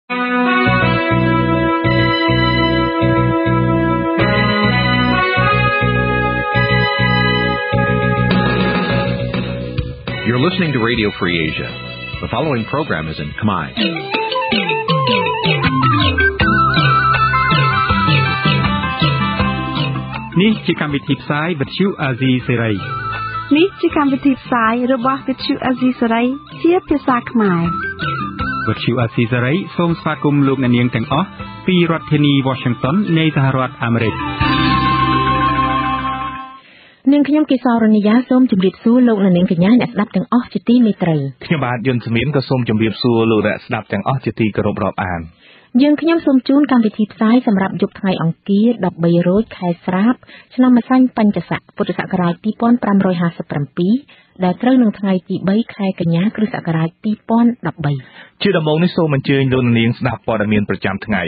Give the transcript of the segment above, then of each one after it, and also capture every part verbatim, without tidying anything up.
You're listening to Radio Free Asia. The following program is in Khmer. Nǐ chi càm bi tiệp xáy vệt chiu a zì sê ray. Nǐ chi càm bi tiệp xáyរបស់វិទ្យុអាស៊ីសេរីជាភាសាខ្មែរវិទ្យុអាស៊ីសេរីសូមស្វាគមន៍លោកអ្នកនាងទាំងអស់ពីរដ្ឋធានី Washington នៃសហរដ្ឋអាមេរិកនាងខ្ញុំកេសរនីយ៉ាសូមជម្រាបសួរលោកអ្នកនាងកញ្ញាអ្នកស្ដាប់ទាំងអស់ជាទីមេត្រីខ្ញុំបាទយុនសមៀនក៏សូមជម្រាបសួរលោកអ្នកស្ដាប់ទាំងអស់ជាទីគោរពរាប់អានយើងខ្ញុំសូមជូនកម្មវិធីផ្សាយសម្រាប់យប់ថ្ងៃអង្គារដប់បីរោចខែស្រាបឆ្នាំម្សាញ់បញ្ញស័កពុទ្ធសករាជពីរពាន់ប្រាំរយហាសិបប្រាំពីរដែលត្រូវនឹងថ្ងៃទីបីខែកញ្ញាគ្រិស្តសករាជពីរពាន់ដប់បីជាដំបូងនេះសូមអញ្ជើញលោកអ្នកនាងស្ដាប់ព័ត៌មានប្រចាំថ្ងៃ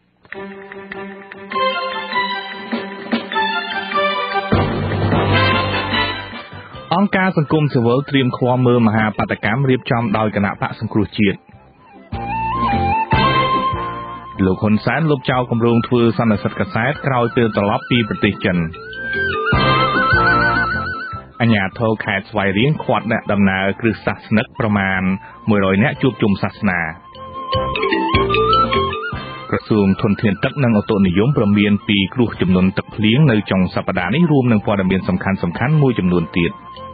អង្គការសង្គមស៊ីវិលត្រៀមឃ្លាំមើលមហាបាតុកម្មរៀបចំដោយគណៈបកសង្គ្រោះជាតិលោកហ៊ុនសែនលុបចោលគម្រោងធ្វើសន្និសីទកាសែតក្រោយពេលត្រឡប់ពីប្រទេសចិនអាជ្ញាធរខេត្តស្វាយរៀងឃាត់អ្នកដំណើរគ្រឹះសាសនិកប្រមាណមួយរយនាក់ជួបជុំសាសនាក្រសួងធនធានទឹកនិងអូតូនិយមព្រមានពីគ្រោះចំនួនទឹកភ្លៀងនៅចុងសប្តាហ៍នេះរួមនឹងព័ត៌មានសំខាន់ៗមួយចំនួនទៀត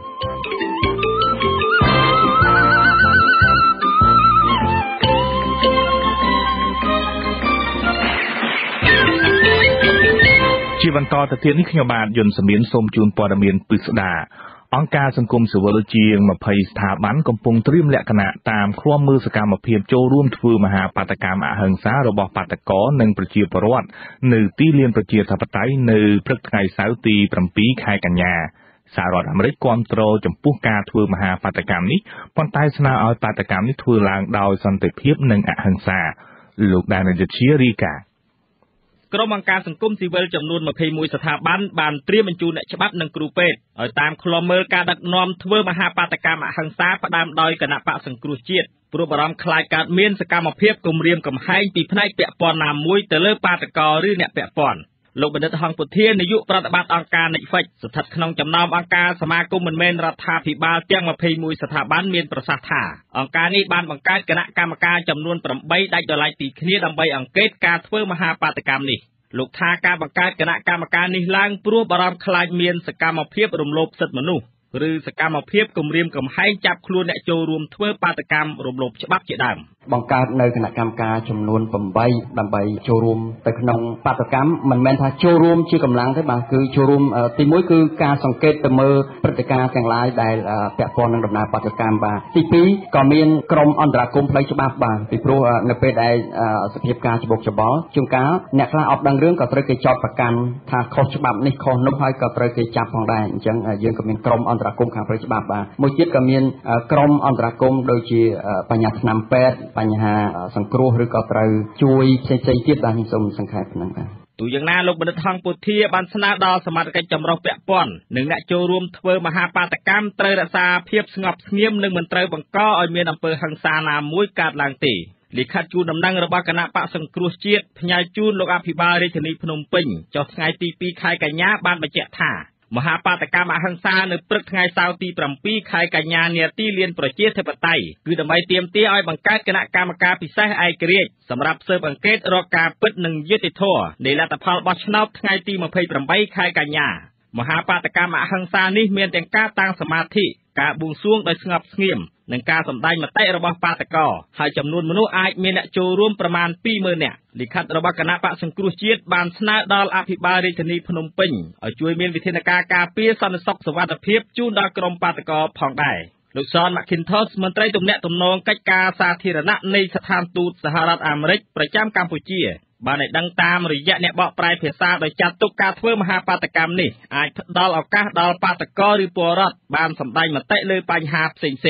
ជាបន្តទៅទៀតនេះខ្ញុំបាទយុនសមៀនសូមជូនព័ត៌មានពិស្ដាអង្គការសង្គមស៊ីវិលជាងម្ភៃស្ថាប័នកំពុងត្រៀមលក្ខណៈតាមឃ្លាំមើលសកម្មភាពចូលរួមធ្វើមហាបាតុកម្មអហិង្សារបស់បាតុករនិងប្រជាពលរដ្ឋនៅទីលានប្រជាធិបតេយ្យនៅព្រឹកថ្ងៃសៅរ៍ទីប្រាំពីរខែកញ្ញាសហរដ្ឋអាមេរិកគាំទ្រចំពោះការធ្វើមហាបាតុកម្មនេះប៉ុន្តែស្នើឲ្យបាតុកម្មនេះធ្វើឡើងដោយសន្តិភាពនិងអហិង្សាលោកដានយុទ្ធជារីកាក្រុមអង្គការសង្គមស៊ីវិលចំនួនម្ភៃមួយស្ថាប័នបានត្រៀមបញ្ជូនអ្នកច្បាប់និងគ្រូពេទ្យឲ្យតាមឃ្លាំមើលការដឹកនាំធ្វើមហាបាតុកម្មអហិង្សាផ្ដើមដោយគណៈបកសង្គ្រោះជាតិព្រោះបារម្ភខ្លាចកើតមានសកម្មភាពគំរាមកំហែងពីផ្នែកពាក់ព័ន្ធណាមួយទៅលើបាតុករឬអ្នកពាក់ព័ន្ធលោកបណ្ឌិតហងពុធានាយកប្រតិបត្តិអង្គការ Netflix ស្ថិតក្នុងចំណោមអង្គការសមាគមមិនមែនរដ្ឋាភិបាលទាំងម្ភៃមួយស្ថាប័នមានប្រសាសន៍ថាអង្គការនេះបានបង្កើតគណៈកម្មការចំនួនប្រាំបីដាច់ដោយឡែកពីគ្នាដើម្បីអង្កេតការធ្វើមហាបាតុកម្មនេះលោកថាការបង្កើតគណៈកម្មការនេះឡើងព្រោះបារម្ភខ្លាចមានសកម្មភាពរំលោភសិទ្ធិមនុស្សឬសកម្មភាពគំរាមកំហែងចាប់ខ្លួនអ្នកចូលរួមធ្វើបាតុកម្មរំលោភច្បាប់ជាដើមបង្កើតនៅគណៈកម្មការចំនួនប្រាំបីដើម្បីចូលរួមទៅក្នុងបាតុកម្មមិនមែនថាចូលរួមជាកម្លាំងទេបាទគឺចូលរួមទីមួយគឺការសង្កេតទៅមើលព្រឹត្តិការណ៍ទាំងឡាយដែលពាក់ព័ន្ធនឹងដំណើរបាតុកម្មបាទទីពីរក៏មានក្រុមអន្តរាគមន៍ផ្លូវច្បាប់បាទពីព្រោះនៅពេលដែលសភាពការច្បុកច្បល់ជួនកាលអ្នកខ្លះអត់ដឹងរឿងក៏ត្រូវគេចោទប្រកាន់ថាខុសច្បាប់នេះខុសនោះហើយក៏ត្រូវគេចាប់ផងដែរអញ្ចឹងយើងក៏មានក្រុមអន្តរាគមន៍ខាងផ្លូវច្បាប់បាទមួយទៀតក៏មានក្រុមអន្តរាគមន៍ដូចជាបញ្ញាថ្នាំពេទ្យបញ្ហាសង្គ្រោះឬក៏ត្រូវជួយផ្សេងៗទៀតបាទខ្ញុំសូមសង្ខេបប៉ុណ្ណឹងបាទទូយ៉ាងណាលោកបណ្ឌិតហងពុធាបានស្នើដល់សមាជិកចម្រុះពាក់ព័ន្ធនិងអ្នកចូលរួមធ្វើមហាបាតុកម្មត្រូវរក្សាភាពស្ងប់ស្ងៀមនិងមិនត្រូវបង្កឲ្យមានអំពើហិង្សាណាមួយកើតឡើងទេលិខិតជូនដំណឹងរបស់គណៈបកសង្គ្រោះជាតិផ្ញើជូនលោកអភិបាលរាជធានីភ្នំពេញចុះថ្ងៃទីពីរខែកញ្ញាបានបញ្ជាក់ថាមហាបាតុកម្មអហិង្សានៅព្រឹកថ្ងៃសៅរ៍ទីប្រាំពីរខែកញ្ញានាទីលានប្រជាធិបតេយ្យគឺដើម្បីទាមទារឲ្យបង្កើតគណៈកម្មការពិសេសឯករាជ្យសម្រាប់ស៊ើបអង្កេតរកការពិតនិងយុត្តិធម៌នៃលទ្ធផលបោះឆ្នោតថ្ងៃទីម្ភៃប្រាំបីខែកញ្ញាមហាបាតុកម្មអហិង្សានេះមានទាំងការតាំងសមាធិការបួងសួងដោយស្ងប់ស្ងៀមនិងការសម្ដែងមតិរបស់បាតុករហើយចំនួនមនុស្សអាចមានអ្នកចូលរួមប្រមាណពីរម៉ឺននាក់លិខិតរបស់គណៈបកសង្គ្រោះជាតិបានស្នើដល់អភិបាលរាជធានីភ្នំពេញឲ្យជួយមានវិធានការការពារសន្តិសុខសុវត្ថិភាពជូនដល់ក្រុមបាតុករផងដែរលោកសន McIntosh មន្ត្រីទំនាក់ទំនងកិច្ចការសាធារណៈនៃស្ថានទូតសហរដ្ឋអាមេរិកប្រចាំកម្ពុជាបានឲ្យដឹងតាមរយៈអ្នកបកប្រែភាសាដោយចាត់ទុកការធ្វើមហាបាតុកម្មនេះអាចផ្ដល់ឱកាសដល់បាតុករឬពលរដ្ឋបានសម្ដែងមតិលើបញ្ហាផ្សេងៗ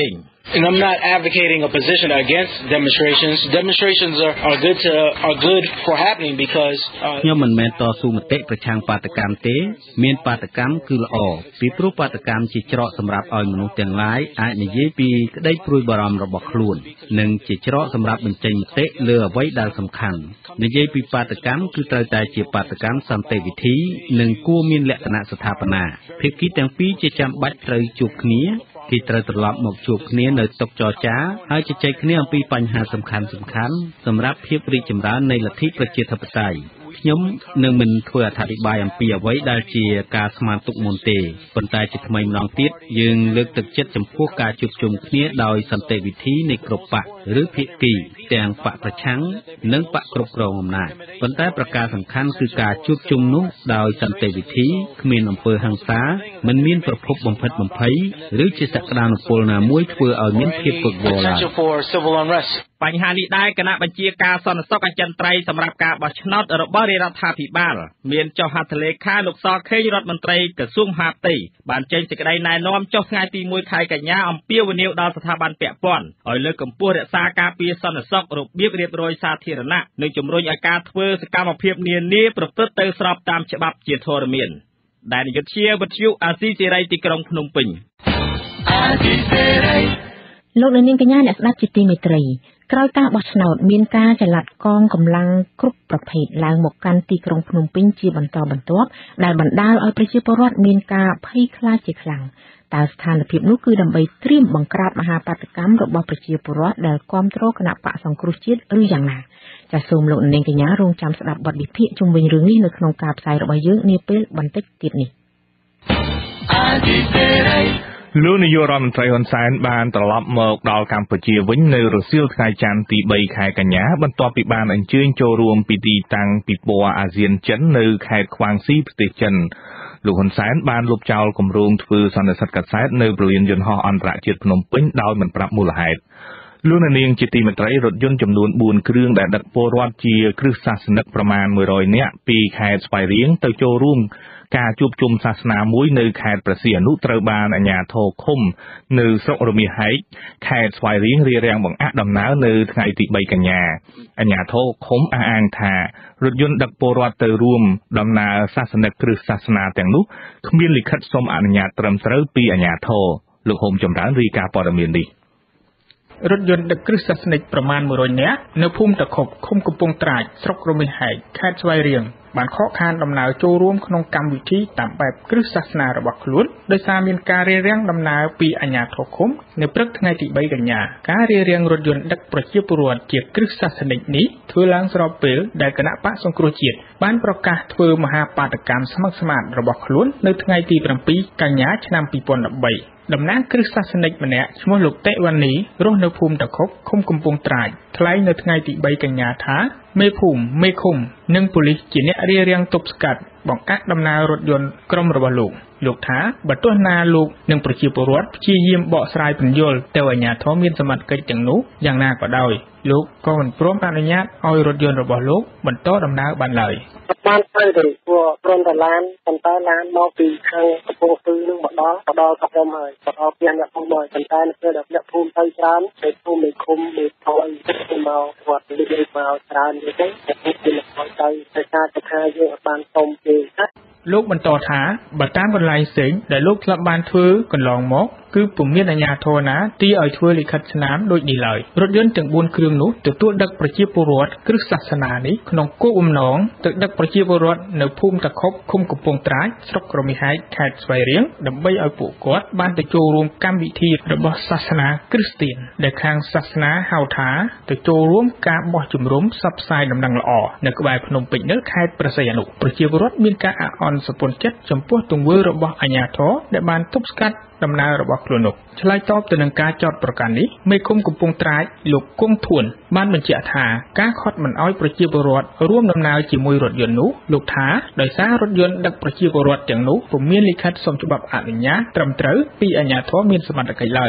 And I'm not advocating a position against demonstrations. Demonstrations are, are good to are good for happening because ខ្ញុំមិនមែនតស៊ូមតិប្រឆាំងបាតកម្មទេមានបាតកម្មគឺល្អពីព្រោះបាតកម្មជាច្រកសម្រាប់ឲ្យមនុស្សទាំងឡាយអាចនិយាយពីក្តីព្រួយបារម្ភរបស់ខ្លួននិងជាច្រកសម្រាប់បញ្ចេញមតិលើអ្វីដែលសំខាន់និយាយពីបាតកម្មគឺត្រូវតែជាបាតកម្មសន្តិវិធីនិងគួរមានលក្ខណៈស្ថាបនាភាគីទាំងពីរជាចាំបាច់ត្រូវជួបគ្នាที่ត្រូវត្រឡប់មកជួបគ្នានៅតុចរចាហើយជជែកគ្នាអំពីបញ្ហាសំខាន់ៗសម្រាប់ភាពរីកចម្រើននៃលទ្ធិប្រជាធិបតេយ្យខ្ញុំនឹងមិនធ្វើអធិប្បាយអំពីអ្វីដែលជាការស្មានទុកមុនទេប៉ុន្តែជាថ្មីម្ដងទៀតយើងលើកទឹកចិត្តចំពោះការជួបជុំគ្នាដោយសន្តិវិធីនៃគ្រប់បកឬភាគីទាំងបកប្រឆាំងនិងបកគ្រប់គ្រងអំណាចប៉ុន្តែប្រការសំខាន់គឺការជួបជុំនោះដោយសន្តិវិធីគ្មានអំពើហិង្សាមិនមានប្រភពបំផិតបំភ័យឬជាសក្តានុពលណាមួយធ្វើឲ្យមានភាពវឹកវរឡើយបញ្ហានេះដែរគណៈបញ្ជាការសន្តិសុខអចិន្ត្រៃយ៍សម្រាប់ការបោះឆ្នោតរបស់រាជរដ្ឋាភិបាលមានចុះហត្ថលេខាលោកសខេងរដ្ឋមន្ត្រីក្រសួងមហាផ្ទៃបានចេញសេចក្តីណែនាំចុះថ្ងៃទីមួយខែកញ្ញាអំពាវនាវដល់ស្ថាប័នពាក់ព័ន្ធឲ្យលើកកម្ពស់រក្សាការពារសន្តិសុខរបៀបរៀបរយសាធារណៈនិងជំរុញឲ្យការធ្វើសកម្មភាពនានាប្រព្រឹត្តទៅស្របតាមច្បាប់ជាធរមានដែលនាយកជាវិទ្យុអាស៊ីសេរីទីក្រុងភ្នំពេញលោកនាងកញ្ញាអ្នកស្ដាប់ជាទីមេត្រីក្រោយការបោះឆ្នោតមានការចល័តកងកម្លាំងគ្រប់ប្រភេទឡើងមកកាន់ទីក្រុងភ្នំពេញជាបន្តបន្ទាប់ដែលបណ្ដាលឲ្យប្រជាពលរដ្ឋមានការភ័យខ្លាចជាខ្លាំងតើស្ថានភាពនោះគឺដើម្បីត្រៀមបង្ក្រាបមហាបាតុកម្មរបស់ប្រជាពលរដ្ឋដែលគាំទ្រគណៈបកសង្គ្រោះជាតិឬយ៉ាងណាចាសសូមលោកនាងកញ្ញារងចាំស្ដាប់បទវិភាគជុំវិញរឿងនេះនៅក្នុងការផ្សាយរបស់យើងនាពេលបន្តិចទៀតនេះលោកនាយករដ្ឋមន្ត្រីហ៊ុនសែនបានត្រឡប់មកដល់កម្ពុជាវិញនៅរសៀលថ្ងៃច័ន្ទទីបីខែកញ្ញាបន្ទាប់ពីបានអញ្ជើញចូលរួមពិធីតាំងពិព័រណ៍អាស៊ានចិននៅខេត្តខ្វាងស៊ីប្រទេសចិនលោកហ៊ុនសែនបានលុបចោលគម្រោងធ្វើសន្និសីទកាសែតនៅព្រលានយន្តហោះអន្តរជាតិភ្នំពេញដោយមិនប្រាប់មូលហេតុលោកនាងជាទីមេត្រីរថយន្តចំនួនបួនគ្រឿងដែលដឹកពលរដ្ឋជាគ្រឹះសាសនិកប្រមាណមួយរយនាក់ពីខេត្តស្វាយរៀងទៅចូលរួមការជួបជុំសាសនាមួយនៅខេត្តព្រះសីហនុត្រូវបានអាជ្ញាធរឃុំនៅស្រុករមាសហែកខេត្តស្វាយរៀងរារាំងបង្អាក់ដំណើរនៅថ្ងៃទីបីកញ្ញាអាជ្ញាធរឃុំអះអាងថារថយន្តដឹកពលរដ្ឋទៅរួមដំណើរសាសនិកគ្រឹះសាសនាទាំងនោះគ្មានលិខិតសុំអនុញ្ញាតត្រឹមត្រូវពីអាជ្ញាធរលោកហុំចម្រើនរាយការណ៍ព័ត៌មាននេះរថយន្តដឹកគ្រឹះសាសនិកប្រមាណមួយរយនាក់នៅភូមិតខុបឃុំកំពង់ត្រាចស្រុករមាសហែកខេត្តស្វាយរៀងបានខកខានដំណើរចូលរួមក្នុងកម្មវិធីតាមបែបគ្រឹះសាសនារបស់ខ្លួនដោយសារមានការរារាំងដំណើរពីអាជ្ញាធរឃុំនៅព្រឹកថ្ងៃទីបីកញ្ញាការរារាំងរថយន្តដឹកប្រជាពលរដ្ឋជាគ្រឹះសាសនិកនេះធ្វើឡើងស្របពេលដែលគណៈបកសង្គ្រោះជាតិបានប្រកាសធ្វើមហាបាតុកម្មស្មឹកស្មាតរបស់ខ្លួននៅថ្ងៃទីប្រាំពីរកញ្ញាឆ្នាំពីរពាន់ដប់បីតំណាងគ្រឹះសាសនិកម្នាក់ឈ្មោះលោកតេវ៉ានីរស់នៅភូមិតខុបឃុំកំពង់ត្រាចថ្លែងនៅថ្ងៃទីបីកញ្ញាថាមេភូមិមេឃុំនិងប៉ូលីសជាអ្នករារាំងទប់ស្កាត់បង្កាក់ដំណើររថយន្តក្រុមរបស់លោកលោកថាបើទោះណាលោកនិងប្រជាពលរដ្ឋព្យាយាមបកស្រាយពន្យល់ទៅអាជ្ញាធរមានសមត្ថកិច្ចទាំងនោះយ៉ាងណាក៏ដោយលោកក៏មិនព្រមអនុញ្ញាតឲ្យរថយន្តរបស់លោកបន្តដំណើរបានឡើយបានទៅទៅព្រោះព្រមតឡានប៉ុន្តែឡានមកពីខាងកំពង់ស្ពឺនឹងមកដល់មកដល់ក៏ខ្ញុំហើយមកដល់ផ្ទះអ្នកភូមិហើយប៉ុន្តែនៅពេលដែលអ្នកភូមិទៅច្រើនទៅភូមិមេឃុំមេថយទៅមកគាត់និយាយមកច្រើនអញ្ចឹងតែភូមិទៅទៅការថាយើងអត់បានសុំទេលោកបន្តថាបើតាមកន្លែងផ្សេងដែលលោកធ្លាប់បានធ្វើកន្លងមកគឺពុំមានអាជ្ញាធរណាទីឲ្យធ្វើលិខិតស្នាមដូចនេះឡើយរថយន្តទាំងបួនគ្រឿងនោះទទួលដឹកប្រជាពលរដ្ឋគ្រឹះសាសនានេះក្នុងគោលបំណងទៅដឹកប្រជាពលរដ្ឋនៅភូមិតខុបឃុំកំពង់ត្រាចស្រុករមាសហែកខេត្តស្វាយរៀងដើម្បីឲ្យពួកគាត់បានទៅចូលរួមកម្មវិធីរបស់សាសនាគ្រីស្ទានដែលខាងសាសនាហៅថាទៅចូលរួមការបោះជំរំផ្សព្វផ្សាយដំណឹងល្អនៅក្បែរភ្នំពេញនៅខេត្តព្រះសីហនុប្រជាពលរដ្ឋមានការអាក់អន់សពន់ចិត្តចំពោះទង្វើរបស់អាជ្ញាធរដែលបានទប់ស្កាត់ដំណើររបស់ខ្លួននោះឆ្លើយតបទៅនឹងការចោទប្រកាន់នេះមេឃុំកំពង់ត្រាចលោកគង់ធួនបានបញ្ជាក់ថាការខត់មិនអោយប្រជាពលរដ្ឋរួមដំណើរជាមួយរថយន្តនោះលោកថាដោយសាររថយន្តដឹកប្រជាពលរដ្ឋទាំងនោះពុំមានលិខិតសុំច្បាប់អនុញ្ញាតត្រឹមត្រូវពីអាជ្ញាធរមានសមត្ថកិច្ចឡើយ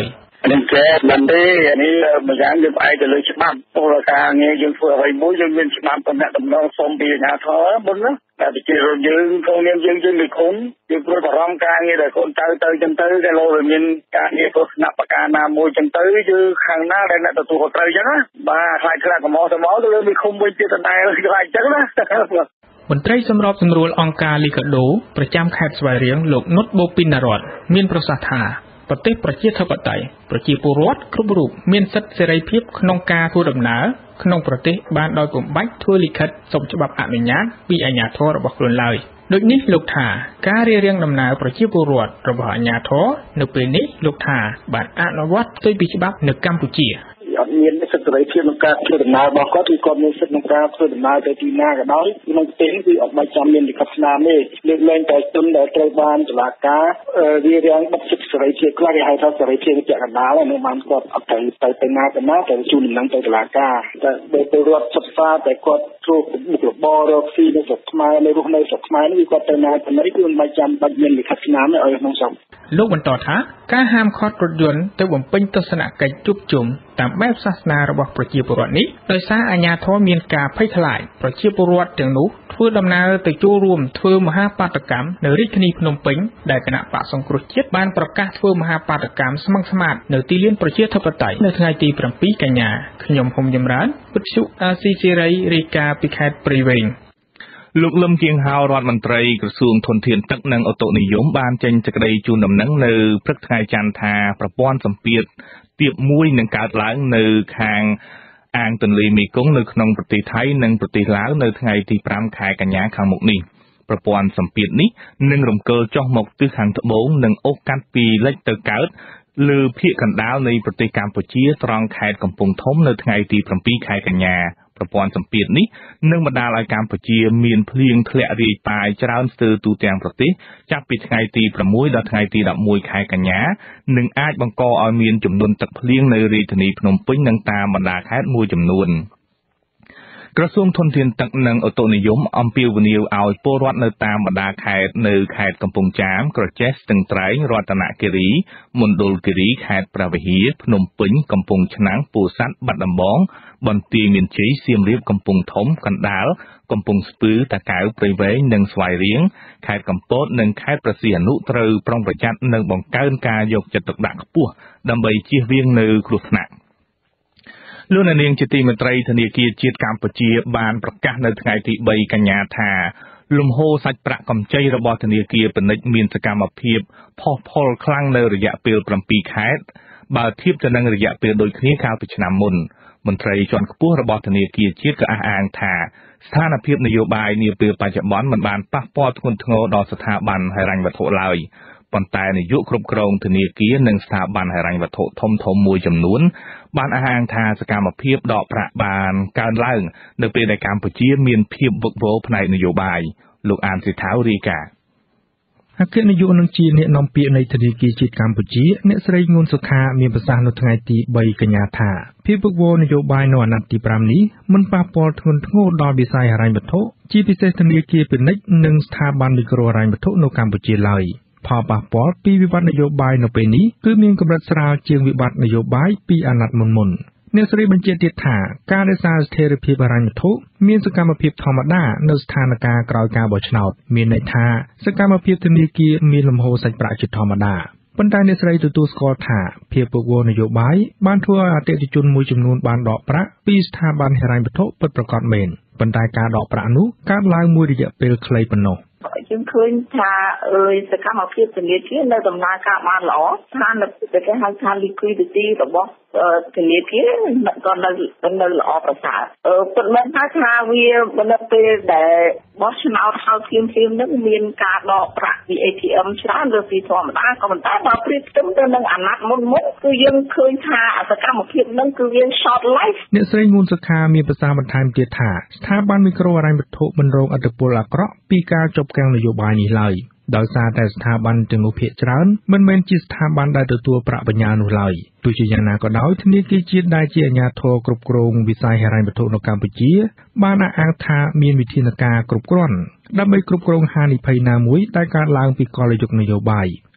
នឹងចេះមិនទេនេះម្យ៉ាងយើងផ្អែកទៅលើច្បាប់ពលការងារយើងធ្វើអ្វីមួយយើងមានច្បាប់តំណែងតំណងសុំពីអាជ្ញាធរមុនណាតែប្រជាជនយើងក្នុងនាមយើងយើងនៅឃុំយើងព្រួយបារម្ភការងារដែលកូនចៅទៅចឹងទៅតែលោកមានការងារធ្វើស្នាក់បកាណាមួយចឹងទៅយើងខាងណាដែលអ្នកទទួលខុសត្រូវចឹងណាបាទខ្លាចខ្លាចកំហុសទៅមកទៅលើមានឃុំមួយទៀតដដែលខ្លាចចឹងណាមន្ត្រីសម្របសម្រួលអង្គការលីកាដូប្រចាំខេត្តស្វាយរៀងលោកនុតបូពីនរតមានប្រសាសន៍ថាប្រទេសប្រជាធិបតេយ្យប្រជាពលរដ្ឋគ្រប់រូបមានសិទ្ធិសេរីភាពក្នុងការធ្វើដំណើរក្នុងប្រទេសបានដោយពុំបាច់ធ្វើលិខិតសុំច្បាប់អនុញ្ញាតពីអាជ្ញាធររបស់ខ្លួនឡើយដូចនេះលោកថាការរៀបរៀងដំណើរប្រជាពលរដ្ឋរបស់អាជ្ញាធរនៅពេលនេះលោកថាបានអនុវត្តផ្ទុយពីច្បាប់នៅកម្ពុជាអត់មានសិទ្ធិសេរីភាពក្នុងការធ្វើដំណើររបស់គាត់គឺគាត់មានសិទ្ធិក្នុងការធ្វើដំណើរទៅទីណាក៏ដោយក្នុងប្រទេសនេះគឺអត់បាច់ចាំមានលិខិតស្នាមទេលើកលែងតែជនដែលត្រូវបានតុលាការរៀបរៀងបិទសិទ្ធិសេរីភាពខ្លះគេហៅថាសេរីភាពជាកណ្ដាលនោះបានគាត់អត់ត្រូវទៅទៅណាទៅណាតែជួនដំណឹងទៅតុលាការតែដោយពលរដ្ឋសិក្សាតែគាត់ធ្វើមុខរបររកស៊ីនៅស្រុកខ្មែរនៅរស់នៅស្រុកខ្មែរនេះគឺគាត់ទៅណាទៅណីគឺមិនបាច់ចាំបាច់មានលិខិតស្នាមទេឲ្យក្នុងស្រុកលោកបន្តថាការហាមឃាត់រថយន្តទៅបំពេញទស្សនកិច្ចជួបជុំតាមបែបសាសនារបស់ប្រជាពលរដ្ឋនេះដោយសារអាជ្ញាធរមានការភ័យខ្លាចប្រជាពលរដ្ឋទាំងនោះធ្វើដំណើរទៅចូលរួមធ្វើមហាបាតកម្មនៅរាជធានីភ្នំពេញដែលគណៈបក្សសង្គ្រោះជាតិបានប្រកាសធ្វើមហាបាតកម្មស្មឹងស្មាតនៅទីលានប្រជាធិបតេយ្យនៅថ្ងៃទីប្រាំពីរកញ្ញាខ្ញុំហុំចម្រើនវិទ្យុអាស៊ីសេរីរាយការណ៍ពីខេត្តព្រៃវែងលោកលឹមគៀងហៅរដ្ឋមន្ត្រីក្រសួងធនធានទឹកនិងអូតូនិយមបានចេញសេចក្តីជូនដំណឹងនៅព្រឹកថ្ងៃច័ន្ទថាប្រព័ន្ធសម្ពាធទាបមួយនឹងកើតឡើងនៅខាងអាងទន្លេមេគង្គនៅក្នុងប្រទេសថៃនិងប្រទេសឡាវនៅថ្ងៃទីប្រាំខែកញ្ញាខាងមុខនេះប្រព័ន្ធសម្ពាធនេះនឹងរំកិលចុះមកទិសខាងត្បូងនិងអូសកាត់ពីលិចទៅកើតលើភាគកណ្ដាលនៃប្រទេសកម្ពុជាត្រង់ខេត្តកំពង់ធំនៅថ្ងៃទីប្រាំពីរខែកញ្ញាប្រព័ន្ធសម្ពាធនេះនឹងបណ្ដាលឲ្យកម្ពុជាមានភ្លៀងធ្លាក់រាយប៉ាយច្រើនស្ទើរទូទាំងប្រទេសចាប់ពីថ្ងៃទីប្រាំមួយដល់ថ្ងៃទីដប់មួយខែកញ្ញានិងអាចបង្កឲ្យមានចំនួនទឹកភ្លៀងនៅរាជធានីភ្នំពេញនិងតាមបណ្ដាខេត្តមួយចំនួនក្រសួងធនធានទឹកនិងអូតូនិយមអំពាវនាវឲ្យពលរដ្ឋនៅតាមបណ្ដាខេត្តនៅខេត្តកំពង់ចាមក្រចេះស្ទឹងត្រែងរតនគិរីមណ្ឌលគិរីខេត្តព្រះវិហារភ្នំពេញកំពង់ឆ្នាំងពោធិ៍សាត់បាត់ដំបងបន្ទាយមានជ័យសៀមរាបកំពង់ធំកណ្ដាលកំពង់ស្ពឺតាកែវព្រៃវែងនិងស្វាយរៀងខេត្តកំពតនិងខេត្តព្រះសីហនុត្រូវប្រុងប្រយ័ត្ននិងបង្កើនការយកចិត្តទុកដាក់ខ្ពស់ដើម្បីជៀសវាងនៅគ្រោះថ្នាក់លោកនាងជាទីមេត្រីធនាគារជាតិកម្ពុជាបានប្រកាសនៅថ្ងៃទីបីកញ្ញាថាលំហូរសាច់ប្រាក់កម្ចីរបស់ធនាគារពាណិជ្ជមានសកម្មភាពផុសផុលខ្លាំងនៅរយៈពេលប្រាំពីរខែបើធៀបទៅនឹងរយៈពេលដូចគ្នាកាលពីឆ្នាំមុនមន្ត្រីជាន់ខ្ពស់របស់ធនាគារជាតិក៏អះអាងថាស្ថានភាពនយោបាយនាពេលបច្ចុប្បន្នមិនបានប៉ះពាល់ធ្ងន់ធ្ងរដល់ស្ថាប័នហិរញ្ញវត្ថុឡើយប៉ុន្តែនាយកគ្រប់គ្រងធនាគារនិងស្ថាប័នហិរញ្ញវត្ថុធំៗមួយចំនួនបានអះអាងថាសកម្មភាពដកប្រាក់បានកើនឡើងនៅពេលដែលកម្ពុជាមានភាពវឹកវរផ្នែកនយោបាយលោកអានសិដ្ឋាវរាយការណ៍អគ្គនាយកនឹងជាអ្នកនាំពាក្យនៃធនាគារជាតិកម្ពុជាអ្នកស្រីងួនសុខាមានប្រសាសន៍នៅថ្ងៃទីបីកញ្ញាថាភាពវឹកវរនយោបាយនៅអាណត្តិទីប្រាំនេះមិនប៉ះពាល់ធ្ងន់ធ្ងរដល់វិស័យហិរញ្ញវត្ថុជាពិសេសធនាគារពាណិជ្ជនិងស្ថាប័នមីក្រូហិរញ្ញវត្ថុនៅកម្ពុជាឡើយផលប៉ះពាល់ពីវិបត្តិនយោបាយនៅពេលនេះគឺមានកម្រិតស្រាលជាងវិបត្តិនយោបាយពីអាណត្តិមុនមុនអ្នកស្រីបញ្ជាក់ទៀតថាការរក្សាស្ថិរភាពហិរញ្ញវត្ថុមានសកម្មភាពធម្មតានៅស្ថានភាពក្រោយការបោះឆ្នោតមានន័យថាសកម្មភាពធនាគារមានលំហូរសាច់ប្រាក់ជាធម្មតាប៉ុន្តែអ្នកស្រីទទួលស្គាល់ថាភាពពឹកវរនយោបាយបានធ្វើឲ្យអតិថិជនមួយចំនួនបានដកប្រាក់ពីស្ថាប័នហិរញ្ញវត្ថុពិតប្រាកដមែនប៉ុន្តែការដកប្រាក់នោះកើតឡើងមួយរយៈពេលខ្លីប៉ុណ្ណោះយើងឃើញថាអើយសកម្មភាពធនាគារនៅដំណើរការបានល្អស្ថានភាពគេហៅថា liquidity របស់ធនាគារក៏នៅនៅល្អប្រសើរអឺពិតមែនថាថាវានៅពេលដែលបោះឆ្នោតហើយភ្លាមភ្លាមនឹងមានការដកប្រាក់ពី เอ ที เอ็ม ច្រើនលើពីធម្មតាក៏ប៉ុន្តែបើប្រៀបផ្ទឹមទៅនឹងអាណត្តិមុនមុនគឺយើងឃើញថាសកម្មភាពនឹងគឺវា short life អ្នកស្រីងួនសុខាមានប្រសាសន៍បន្ថែមទៀតថាស្ថាប័នមីក្រូហិរញ្ញវត្ថុមិនរងឥទ្ធិពលអាក្រក់ពីការជប់គាំងនយោបាយនេះឡើយដោយសារតែស្ថាប័នទាំងនោះភាគច្រើនមិនមែនជាស្ថាប័នដែលទទួលប្រាក់បញ្ញើនោះឡើយទោះជាយ៉ាងណាក៏ដោយធនាគារជាតិដែលជាអាជ្ញាធរគ្រប់គ្រងវិស័យហិរញ្ញវត្ថុនៅកម្ពុជាបានអះអាងថាមានវិធានការគ្រប់គ្រាន់ដើម្បីគ្រប់គ្រងហានិភ័យណាមួយដែលកើតឡើងពីកលយុគនយោបាយ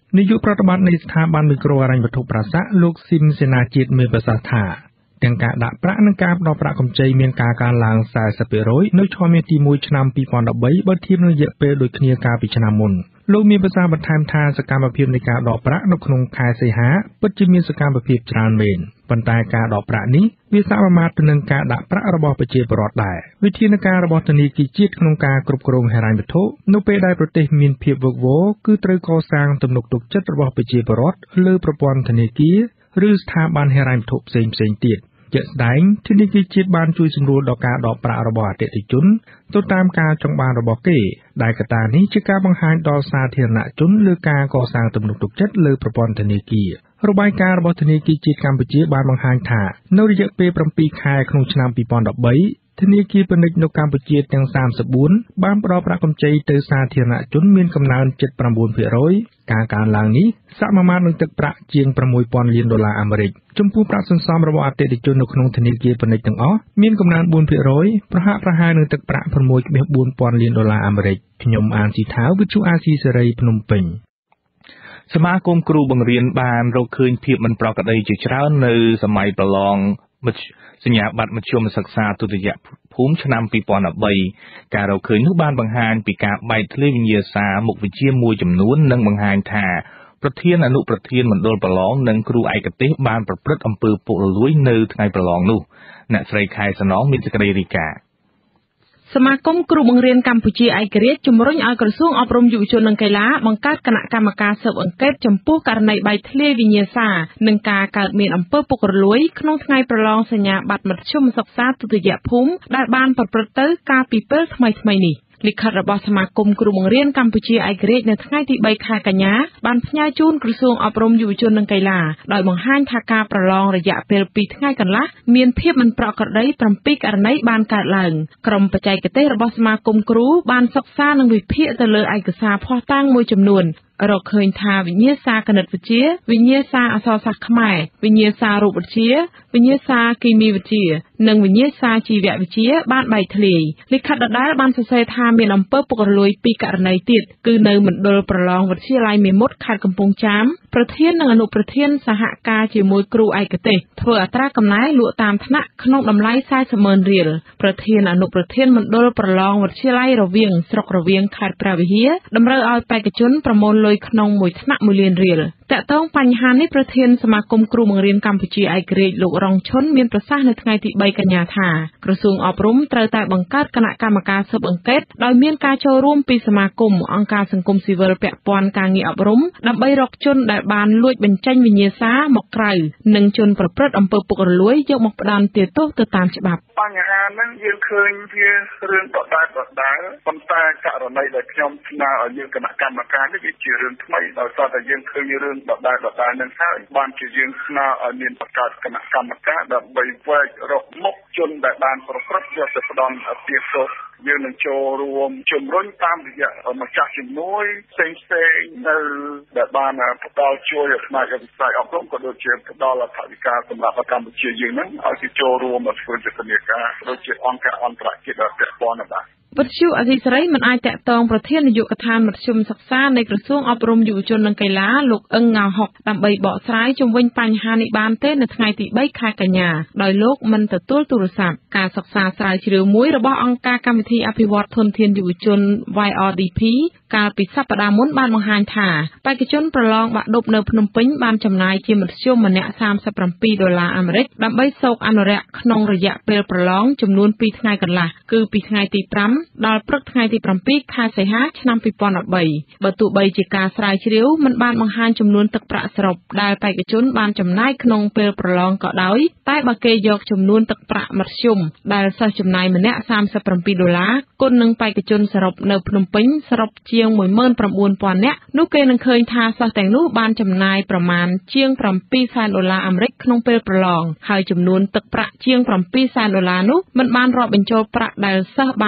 នាយកប្រតិបត្តិនៃស្ថាប័នមីក្រូហិរញ្ញវត្ថុប្រាសាលោកស៊ីមសេនាជាតិមានប្រសាសន៍ថាទាំងការដាក់ប្រាក់និងការផ្ដល់ប្រាក់កម្ចីមានការកើនឡើង สี่สิบเปอร์เซ็นต์ នៅឆមាសទីមួយឆ្នាំ ยี่สิบสิบสาม បើធៀបនឹងរយៈពេលដូចគ្នាកាលពីឆ្នាំមុនលោកមានប្រសាសន៍បន្ថែមថាសកម្មភាពនៃការដកប្រាក់នៅក្នុងខែសីហាពិតជាមានសកម្មភាពច្រើនមែនប៉ុន្តែការដកប្រាក់នេះវាសមាមាត្រទៅនឹងការដាក់ប្រាក់របស់ប្រជាពលរដ្ឋដែរវិធានការរបស់ធនាគារជាតិក្នុងការគ្រប់គ្រងហិរញ្ញវត្ថុនៅពេលដែលប្រទេសមានភាពវឹកវរគឺត្រូវកសាងទំនុកទុកចិត្តរបស់ប្រជាពលរដ្ឋលើប្រព័ន្ធធនាគារឬស្ថាប័នហិរញ្ញវត្ថុផ្សេងៗទៀតជាក់ស្ដែងធនាគារជាតិបានជួយសម្រួលដល់ការដកប្រាក់របស់អតិថិជនទៅតាមការចង់បានរបស់គេដែលកត្តានេះជាការបង្ហាញដល់សាធារណជនលើការកសាងទំនុកទុកចិត្តលើប្រព័ន្ធធនាគាររបាយការណ៍របស់ធនាគារជាតិកម្ពុជាបានបង្ហាញថានៅរយៈពេល seven ខែក្នុងឆ្នាំ ยี่สิบสิบสามធនាគារពាណិជ្ជនៅកម្ពុជាទាំង สามสิบสี่ បានផ្ដល់ប្រាក់កម្ចីទៅសាធារណជនមានកំណើន seventy-nine percent ការកើនឡើងនេះសមាមាត្រនឹងទឹកប្រាក់ជាង six thousand លានដុល្លារអាមេរិកចំពោះប្រាក់សន្សំរបស់អតិថិជននៅក្នុងធនាគារពាណិជ្ជទាំងអស់មានកំណើន four percent ប្រហាក់ប្រហែលនឹងទឹកប្រាក់ six point four thousand លានដុល្លារអាមេរិកខ្ញុំអានស៊ីថាវវិទ្យុអាស៊ីសេរីភ្នំពេញសមាគមគ្រូបង្រៀនបានរកឃើញភាពមិនប្រក្រតីជាច្រើននៅសម័យប្រឡងសញ្ញាបត្រមធ្យមសិក្សាទុតិយភូមិឆ្នាំ two thousand three ការរកឃើញនោះបានបង្ហាញពីការបែកធ្លាយវិញ្ញាសាមុខវិជ្ជាមួយចំនួននិងបង្ហាញថាប្រធានអនុប្រធានមណ្ឌលប្រឡងនិងគ្រូឯកទេសបានប្រព្រឹត្តអំពើពុករលួយនៅថ្ងៃប្រឡងនោះអ្នកស្រីខែសនងមានសេចក្តីរាយការណ៍សមាគមគ្រូបង្រៀនកម្ពុជាឯករាជ្យជំរុញឲ្យក្រសួងអប់រំយុវជននិងកីឡាបង្កើតគណៈកម្មការស៊ើបអង្កេតចំពោះករណីបែកធ្លាយវិញ្ញាសានិងការកើតមានអំពើពុករលួយក្នុងថ្ងៃប្រឡងសញ្ញាបត្រមធ្យមសិក្សាទុតិយភូមិដែលបានប្រព្រឹត្តទៅកាលពីពេលថ្មីៗនេះលិខិតរបស់សមាគមគ្រូបង្រៀនកម្ពុជាឯករាជ្យនៅថ្ងៃទីthreeខែកញ្ញាបានផ្ញើជូនក្រសួងអប់រំយុវជននិងកីឡាដោយបង្ហាញថាការប្រឡងរយៈពេលtwoថ្ងៃកន្លះមានភាពមិនប្រក្រតីsevenករណីបានកើតឡើងក្រុមបច្ចេកទេសរបស់សមាគមគ្រូបានសិក្សានិងវិភាគទៅលើឯកសារភស្តុតាងមួយចំនួនរកឃើញថាវិញ្ញាសាគណិតវិទ្យាវិញ្ញាសាអក្សរសាស្ត្រខ្មែរវិញ្ញាសារូបវិទ្យាវិញ្ញាសាគីមីវិទ្យានិងវិញ្ញាសាជីវវិទ្យាបានបែកធ្លាយលិខិតដដែលបានសរសេរថាមានអំពើពុករលួយtwoករណីទៀតគឺនៅមណ្ឌលប្រឡងវិទ្យាល័យមេមត់ខេត្តកំពង់ចាមប្រធាននិងអនុប្រធានសហការជាមួយគ្រូឯកទេសធ្វើអត្រាកំណែលក់តាមថ្នាក់ក្នុងតម្លៃสี่สิบម៉ឺនរៀលប្រធានអនុប្រធានមណ្ឌលប្រឡងវិទ្យាល័យរវាងស្រុករវៀងខេត្តព្រះវិហារតម្រូវឲ្យបេក្ខជនប្រមូលលុយក្នុងមួយថ្នាក់oneលានរៀលតាក់ទងបញ្ហានេះប្រធានសមាគមគ្រូបង្រៀនកម្ពុជាឯករាជ្យលោករងឈុនមានប្រសាសន៍នៅថ្ងៃទីthreeកញ្ញាថាក្រសួងអប់រំត្រូវតែបង្កើតគណៈកម្មការស៊ើបអង្កេតដោយមានការចូលរួមពីសមាគមអង្គការសង្គមស៊ីវិលពាក់ព័ន្ធការងារអប់រំដើម្បីរកជនដែលបានលួចបញ្ចេញវិញ្ញាសាមកក្រៅនិងជនប្រព្រឹត្តអំពើពុករលួយយកមកផ្ដន្ទាទោសទៅតាមច្បាប់បញ្ហាហ្នឹងយើងឃើញវារឿងដដែលដដែលប៉ុន្តែករណីដែលខ្ញុំស្នើឲ្យយើងគណៈកម្មការនេះវាជារឿងថ្មីដោយសារតែយើងឃើញរឿងដដែលដដែលនឹងហើយបានជាយើងស្នើឲ្យមានបង្កើតគណៈកម្មការដើម្បីវែករកមុខជនដែលបានប្រព្រឹត្តយកទៅផ្ដន់ទាទោសយើងនឹងចូលរួមជំរុញតាមរយៈម្ចាស់ជំនួយផ្សេងផ្សេងនៅដែលបានផ្ដល់ជួយផ្នែកវិស័យអប់រំក៏ដូចជាផ្ដល់ថវិកាសម្រាប់កម្ពុជាយើងហ្នឹងឲ្យគេចូលរួមមកធ្វើយុទ្ធនាការដូចជាអង្គការអន្តរជាតិដែលពាក់ព័ន្ធដែរវិទ្យុអសីសេរីមិនអាចតាក់ទងប្រធាននាយកដ្ឋានមធ្យមសិក្សានៃក្រសួងអប់រំយុវជននិងកីឡាលោកអឹងង៉ាហុកដើម្បីបកស្រាយជុំវិញបញ្ហានេះបានទេនៅថ្ងៃទីthreeខែកញ្ញាដោយលោកមិនទទួលទូរស័ព្ទការសិក្សាស្រាវជ្រាវមួយរបស់អង្គការកម្មវិធីអភិវឌ្ឍធនធានយុវជន Y R D P កាលពីសប្តាហ៍មុនបានបង្ហាញថាបេក្ខជនប្រឡងបាក់ឌុបនៅភ្នំពេញបានចំណាយជាមធ្យមម្នាក់thirty-sevenដុល្លារអាមេរិកដើម្បីសោកអនុរក្សក្នុងរយៈពេលប្រឡងចំនួនtwoថ្ងៃកន្លះគឺពីថ្ងៃទីfiveដល់ព្រឹកថ្ងៃទីsevenខែសីហាឆ្នាំtwo thousand threeបើទោះបីជាការស្រាវជ្រាវមិនបានបង្ហាញចំនួនទឹកប្រាក់សរុបដែលបេក្ខជនបានចំណាយក្នុងពេលប្រឡងក៏ដោយតែបើគេយកចំនួនទឹកប្រាក់មធ្យមដែលសិស្សចំណាយម្នាក់thirty-sevenដុល្លារគុណនឹងបេក្ខជនសរុបនៅភ្នំពេញសរុបជាងone nine thousandនាក់នោះគេនឹងឃើញថាសិស្សទាំងនោះបានចំណាយប្រមាណជាងsevenសែនដុល្លារអាមេរិកក្នុងពេលប្រឡងហើយចំនួនទឹកប្រាក់ជាងsevenសែនដុល្លារនោះមិនបានរាប់បញ្ចូលប្រាក់ដែលសិស្សបានចំណាយ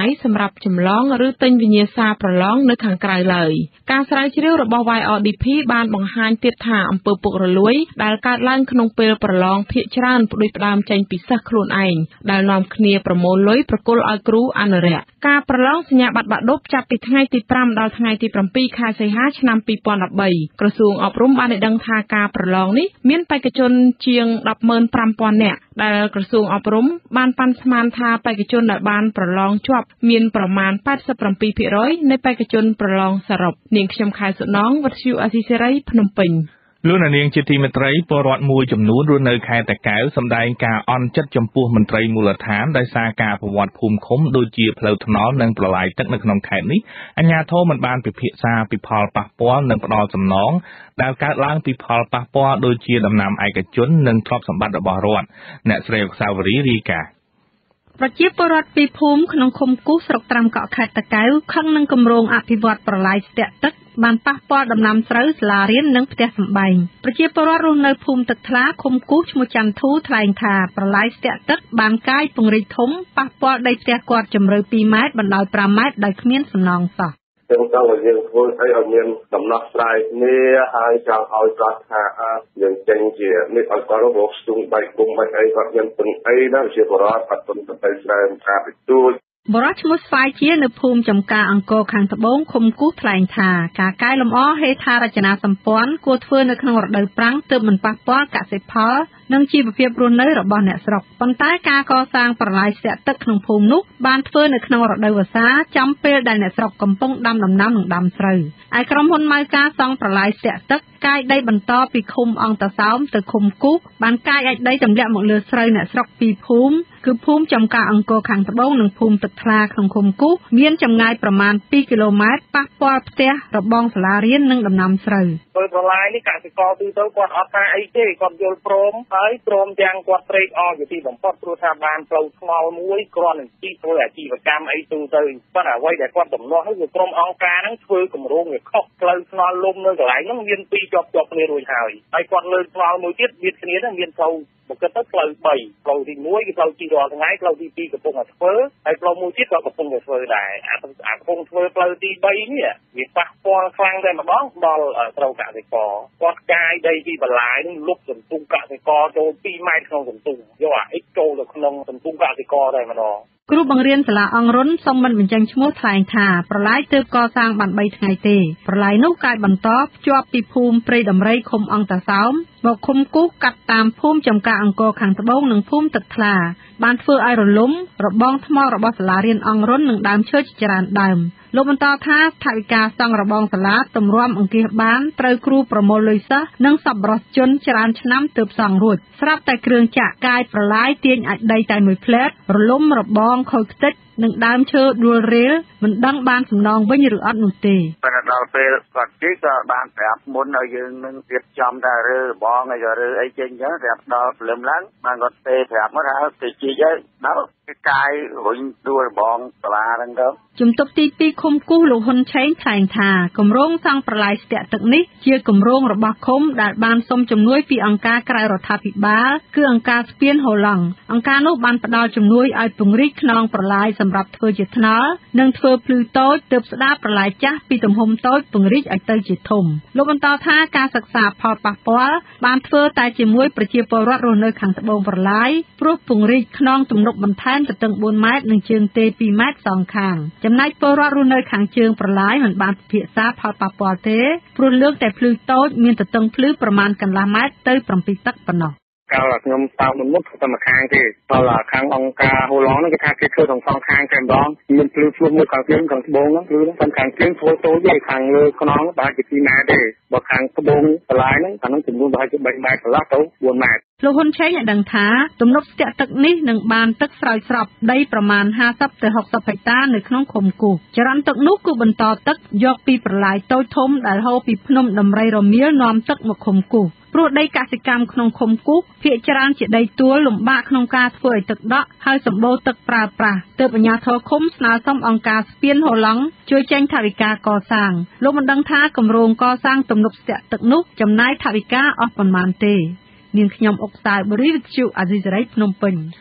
សម្រាប់ចម្លងឬទិញវិញ្ញាសាប្រឡងនៅខាងក្រៅឡើយការស្រាវជ្រាវរបស់ วาย អារ ឌី พี បានបង្ហាញទៀតថាអំពើពុករលួយដែលកើតឡើងក្នុងពេលប្រឡងភាគច្រើនផ្ដួចផ្ដើមចេញពីសិស្សខ្លួនឯងដែលនាំគ្នាប្រមូលលុយប្រគល់ឲ្យគ្រូអនុរិយការប្រឡងសញ្ញាបត្របាក់ឌុបចាប់ពីថ្ងៃទីប្រាំដល់ថ្ងៃទីប្រាំពីរខែសីហាឆ្នាំពីរពាន់ដប់បីក្រសួងអប់រំបានឲ្យដឹងថាការប្រឡងនេះមានបេក្ខជនជាង ដប់ម៉ឺនប្រាំពាន់ នាក់ដែលក្រសួងអប់រំបានប៉ាន់ស្មានថាបេក្ខជនដែលបានប្រឡងជាប់មានប្រមាណ 八十七ភាគរយ នៃបេក្ខជនប្រឡងសរុបនាងខ្ញុំខែសុណងវិទ្យុអស៊ីសេរីភ្នំពេញលោកនាងជាទីមេត្រីពលរដ្ឋមួយចំនួនរស់នៅខេត្តតាកែវសម្ដែងការអន់ចិត្តចំពោះមន្ត្រីមូលដ្ឋានដោយសារការប្រវត្តិភូមិឃុំដូចជាផ្លូវថ្នល់និងប្រឡាយទឹកនៅក្នុងខេត្តនេះអាជ្ញាធរមិនបានពិភាក្សាពីផលប៉ះពាល់និងផ្ដល់សំណងដែលកើតឡើងពីផលប៉ះពាល់ដូចជាដំណាំឯកជននិងទ្រព្យសម្បត្តិរបស់រដ្ឋអ្នកស្រីអុកសាវរីរាយការណ៍ប្រជាពលរដ្ឋពីភូមិក្នុងឃុំគូសស្រុកត្រាំកក់ខេត្តតាកែវខឹងនឹងគម្រោងអភិវឌ្ឍប្រឡាយស្ទាក់ទឹកបានប៉ះពាល់ដំណាំស្រូវសាលារៀននិងផ្ទះសម្បែងប្រជាពលរដ្ឋរស់នៅភូមិទឹកថ្លាឃុំគូសឈ្មោះច័ន្ទធូថ្លែងថាប្រឡាយស្ទាក់ទឹកបានកាយពង្រីកធំប៉ះពាល់ដីផ្ទះគាត់ជម្រៅពីរម៉ែត្របណ្ដោយប្រាំម៉ែត្រដោយគ្មានសំណងសោះខ្ញុំចង់ឲ្យយើងធ្វើអីឲ្យមានដំណោះស្រាយគ្នាហើយចង់ឲ្យគាត់ថាយើងចេញជានេះឲ្យគាត់រកស្ទុំបែកគុំបែកអីគាត់មានពឹងអីណាជាបរិបទគាត់ពឹងទៅស្រាវថាទៅទូចបរិយាឈ្មោះស្វាយជានៅភូមិចំការអង្គរខាងត្បូងឃុំគូសថ្លែងថាការកែលម្អហេដ្ឋារចនាសម្ព័ន្ធគួរធ្វើនៅក្នុងរដូវប្រាំងទើបមិនប៉ះពាល់កសិផលនិងជីវភាពរស់នៅរបស់អ្នកស្រុកប៉ុន្តែការកសាងប្រឡាយស្ទាក់ទឹកក្នុងភូមិនោះបានធ្វើនៅក្នុងរដូវវស្សាចំពេលដែលអ្នកស្រុកកំពុងដាំដំណាំនិងដាំស្រូវឯក្រុមហ៊ុនម៉ៅការសង់ប្រឡាយស្ទាក់ទឹកកាយដីបន្តពីឃុំអង្គតាសោមទៅឃុំគូសបានកាយអាចដីទម្លាក់មកលើស្រូវអ្នកស្រុកពីរភូមិគឺភូមិចំការអង្គរខាងត្បូងនិងភូមិទឹកថ្លាក្នុងឃុំគូសមានចម្ងាយប្រមាណពីរគីឡូម៉ែត្រប៉ះពាល់ផ្ទះរបងសាលារៀននិងដំណាំស្រូវពេលប្រឡាយនេះកសិករទូទៅគាត់អត់ថាអីទេគាត់យល់ព្រមហើយព្រមទាំងគាត់ត្រេកអរជាទីបំផុតព្រោះថាបានផ្លូវថ្នល់មួយគ្រាន់តែជីធ្វើអាជីវកម្មអីទូទៅប៉ុន្តែអ្វីដែលគាត់ទំនាស់នោះគឺក្រុមអង្គការហ្នឹងធ្វើគម្រោងវាខុសផ្លូវថ្នល់លំនៅកន្លែងហ្នឹងមានពីរជាប់ជាប់គ្នារួចហើយហើយគាត់លើកថ្នល់មួយទៀតមានគ្នាហ្នឹងមានផ្លូវមកគិតទៅផ្លូវបីផ្លូវទីមួយគឺផ្លូវជីរាល់ថ្ងៃផ្លូវទីពីរកំពុងតែធ្វើហើយផ្លូវមួយទៀតក៏កំពុងតែធ្វើដែរអាអាកំពុងធ្វើផ្លូវទីបីនេះវាប៉ះពាល់ខ្លាំងតែម្ដងដល់ត្រូវកសិករគាត់កាយដីពីបន្លាយនឹងលុបសន្ទុះកសិករចូលពីរម៉ែត្រក្នុងសន្ទុះយកអាអ៊ិចចូលទៅក្នុងសន្ទុះកសិករតែម្ដងគ្រូបង្រៀនសាលាអង្គរុនសូមមិនបញ្ចេញឈ្មោះថ្លែងថាប្រឡាយទើបកសាងបានបីថ្ងៃទេប្រឡាយនោះកាយបន្តភ្ជាប់ពីភូមិព្រៃដំរីឃុំអង្គតាសោមមកឃុំគូសកាត់តាមភូមិចំការអង្គរខាងត្បូងនិងភូមិទឹកថ្លាបានធ្វើឲ្យរលំរបងថ្មរបស់សាលារៀនអង្គរុននិងដើមឈើជាច្រើនដើមលោកបន្តថាថវិកាសង់របងសាលាទម្រាំអង្គាសបានត្រូវគ្រូប្រមូលលុយសិស្សនិងសប្បុរសជនច្រើនឆ្នាំទើបសង់រួចស្រាប់តែគ្រឿងចាក់កាយប្រឡាយទាញអាចដីតែមួយផ្លែតរលំរបងខូចខ្ទេចនិងដើមឈើដួលរេលមិនដឹងបានសំណងវិញឬអត់នោះទេប៉ុន្តែដល់ពេលគាត់ជិះក៏បានប្រាប់មុនឲ្យយើងនឹងទៀតចំតែរើបងហើយក៏រើអីចេញចឹងប្រាប់ដល់ព្រលឹមឡើងបានគាត់ទេប្រាប់មកថាទៅជីកហើយដល់គេកាយរុញដួលបងសាលាហ្នឹងទៅជំទប់ទីពីរឃុំគូសលោកហ៊ុនឆេងថ្លែងថាគម្រោងសង់ប្រឡាយស្ទាក់ទឹកនេះជាគម្រោងរបស់ឃុំដែលបានសុំជំនួយពីអង្គការក្រៅរដ្ឋាភិបាលគឺអង្គការស្ពានហូឡង់អង្គការនោះបានផ្ដល់ជំនួយឲ្យពង្រីកខ្នងប្រឡាយសម្រាប់ធ្វើជាថ្នល់និងធ្វើភ្លឺតូចទើបស្ដារប្រឡាយចាស់ពីទំហំតូចពង្រីកឲ្យទៅជាធំលោកបន្តថាការសិក្សាផលប៉ះពាល់បានធ្វើតែជាមួយប្រជាពលរដ្ឋរស់នៅខាងត្បូងប្រឡាយព្រោះពង្រីកខ្នងទំនប់បន្ថែមទៅទាំងបួនម៉ែត្រនិងជើងទេពីរម៉ែត្រសងខាងចំណែកពលរដ្ឋរស់នៅខាងជើងប្រឡាយមិនបានពិភាក្សាផលប៉ះពាល់ទេព្រោះលើកតែភ្លឺតូចមានទទឹងភ្លឺប្រមាណកន្លះម៉ែត្រទៅប្រាំពីរទឹកប៉ុណ្ណោះកាលខ្ញុំតើមុនមុខទៅមកខាងទេដល់ខាងអង្គការហូឡង់ហ្នឹងគេថាគេធ្វើទាំងសងខាងតែម្ដងមានភ្លឺភ្លុំមួយខាងជើងខាងត្បូងហ្នឹងគឺខាងខាងជើងធ្វើតូចទេខាងលើខ្នងបានជាពីរម៉ែត្រទេបើខាងត្បូងបន្លាយហ្នឹងខាងហ្នឹងចំនួនប្រហែលជាបីម៉ែត្រកន្លះទៅបួនម៉ែត្រលោកហ៊ុនឆេងបានដឹងថាទំនប់ស្ទាក់ទឹកនេះនឹងបានទឹកស្រោចស្រពដីប្រមាណห้าสิบទៅหกสิบហិកតានៅក្នុងឃុំគូសចរន្តទឹកនោះគឺបន្តទឹកយកពីប្រឡាយតូចធំដែលហូរពីភ្នំដំរីរមៀលនាំទឹកមកឃុំគូសព្រោះដីកសិកម្មក្នុងឃុំគូសភាគច្រើនជាដីទួលលំបាកក្នុងការធ្វើឲ្យទឹកដក់ហើយសម្បូរទឹកប្រើប្រាស់ទើបអាជ្ញាធរឃុំស្នើសុំអង្គការស្ពានហូឡង់ជួយចេញថវិកាកសាងលោកមិនដឹងថាគម្រោងកសាងទំនប់ស្ទាក់ទឹកនោះចំណាយថវិកាអស់ប៉ុន្មានទេនាងខ្ញុំអុកសាវរីវិទ្យុអាស៊ីសេរីភ្នំពេញ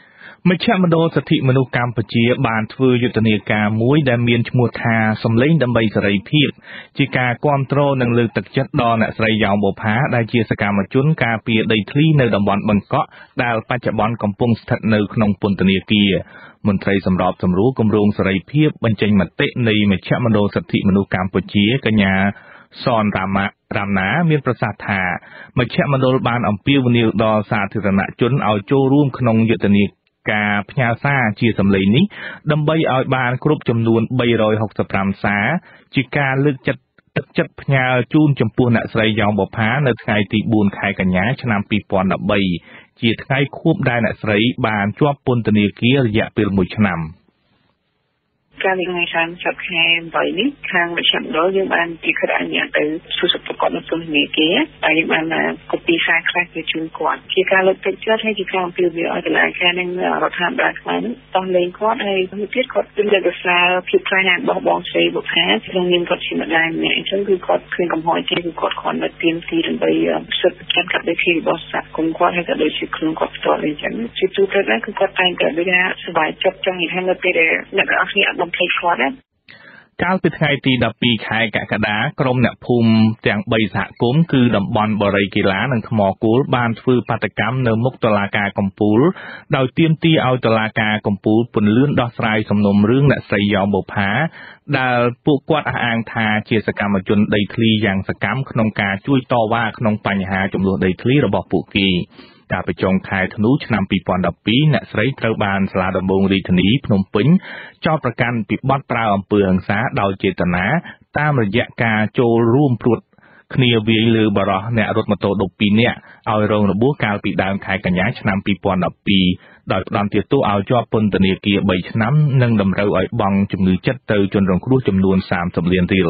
មជ្ឈមណ្ឌលសិទ្ធិមនុស្សកម្ពុជាបានធ្វើយុទ្ធនាការមួយដែលមានឈ្មោះថាសម្លេងដើម្បីសេរីភាពជាការគាំទ្រនិងលើកទឹកចិត្តដល់អ្នកស្រីយ៉ងបូផាដែលជាសកម្មជនការពារដីធ្លីនៅតំបន់បឹងកក់ដែលបច្ចុប្បន្នកំពុងស្ថិតនៅក្នុងពន្ធនាគារមន្ត្រីសម្របសម្រួលគម្រោងសេរីភាពបញ្ចេញមតិនៃមជ្ឈមណ្ឌលសិទ្ធិមនុស្សកម្ពុជាកញ្ញាសនរាមារ៉ាំណាមានប្រសាសន៍ថាមជ្ឈមណ្ឌលបានអំពាវនាវដល់សាធារណជនឲ្យចូលរួមក្នុងយុទ្ធនាការផ្ញើសារជាសម្លេងនេះដើម្បីឲ្យបានគ្រប់ចំនួនបីរយហុកសិបប្រាំសារជាការលើកចិត្តទឹកចិត្តផ្ញើជូនចំពោះអ្នកស្រីយ៉ងបូផានៅថ្ងៃទីបួនខែកញ្ញាឆ្នាំពីរពាន់ដប់បីជាថ្ងៃខួបដែលអ្នកស្រីបានជាប់ពន្ធនាគាររយៈពេលមួយឆ្នាំការលេងខាងចាប់ខែបីនេះខាងមជ្ឈមណ្ឌលយើងបានទីក្រាញយ៉ាងទៅសួរសុខទុក្ខនៅពន្ធនាគារហើយយើងបានកូពីសារខ្លះទៅជូនគាត់ជាការលើកទឹកចិត្តហើយជាការអំពាវនាវឲ្យតុលាការនិងរដ្ឋាភិបាលខ្មែរនេះតោះលេងគាត់ហើយមួយទៀតគាត់គឺលើកស្រាលភាពក្លាហានរបស់បងស្រីបុប្ផាក្នុងនាមគាត់ជាម្ដាយម្នាក់អញ្ចឹងគឺគាត់ឃើញកំហុសទេគឺគាត់គ្រាន់តែទៀមទីដើម្បីសិទ្ធិចិត្តកាត់ដីធ្លីរបស់សហគមន៍គាត់ហើយក៏ដូចជាខ្លួនគាត់ផ្ទាល់អញ្ចឹងជាទូទៅដែរគឺគាត់តែងតែដូចថាសប្បាយចិត្តចង់និយាយថានៅពេលដែលអ្នកទាំងអស់គ្នាបំភ្លេចគាត់ណាកាលពីថ្ងៃទីដប់ពីរខែកក្កដាក្រុមអ្នកភូមិទាំងបីសហគមន៍គឺតំបន់បរិយាកាសនិងថ្មគោលបានធ្វើបាតកម្មនៅមុខតុលាការកំពូលដោយទាមទារឲ្យតុលាការកំពូលពន្យាដោះស្រាយសំណុំរឿងអ្នកស្រីយ៉ងបូផាដែលពួកគាត់អះអាងថាជាសកម្មជនដីធ្លីយ៉ាងសកម្មក្នុងការជួយតវ៉ាក្នុងបញ្ហាចំនួនដីធ្លីរបស់ពួកគេកាលពីចុងខែធ្នូឆ្នាំពីរពាន់ដប់ពីរអ្នកស្រីត្រូវបានសាលាដំបងរាជធានីភ្នំពេញចោទប្រកាន់ពីបទប្រើអំពើហិង្សាដោយចេតនាតាមរយៈការចូលរួមព្រួតគ្នាវាយលើបរិសុទ្ធអ្នករត់ម៉ូតូដប់ពីរនាក់ឲ្យរងរបួសកាលពីដើមខែកញ្ញាឆ្នាំពីរពាន់ដប់ពីរដោយផ្ដន្ទាទោសឲ្យជាប់ពន្ធនាគារបីឆ្នាំនិងតម្រូវឲ្យបង់ជំងឺចិត្តទៅជនរងគ្រោះចំនួនសាមសិបលានរៀល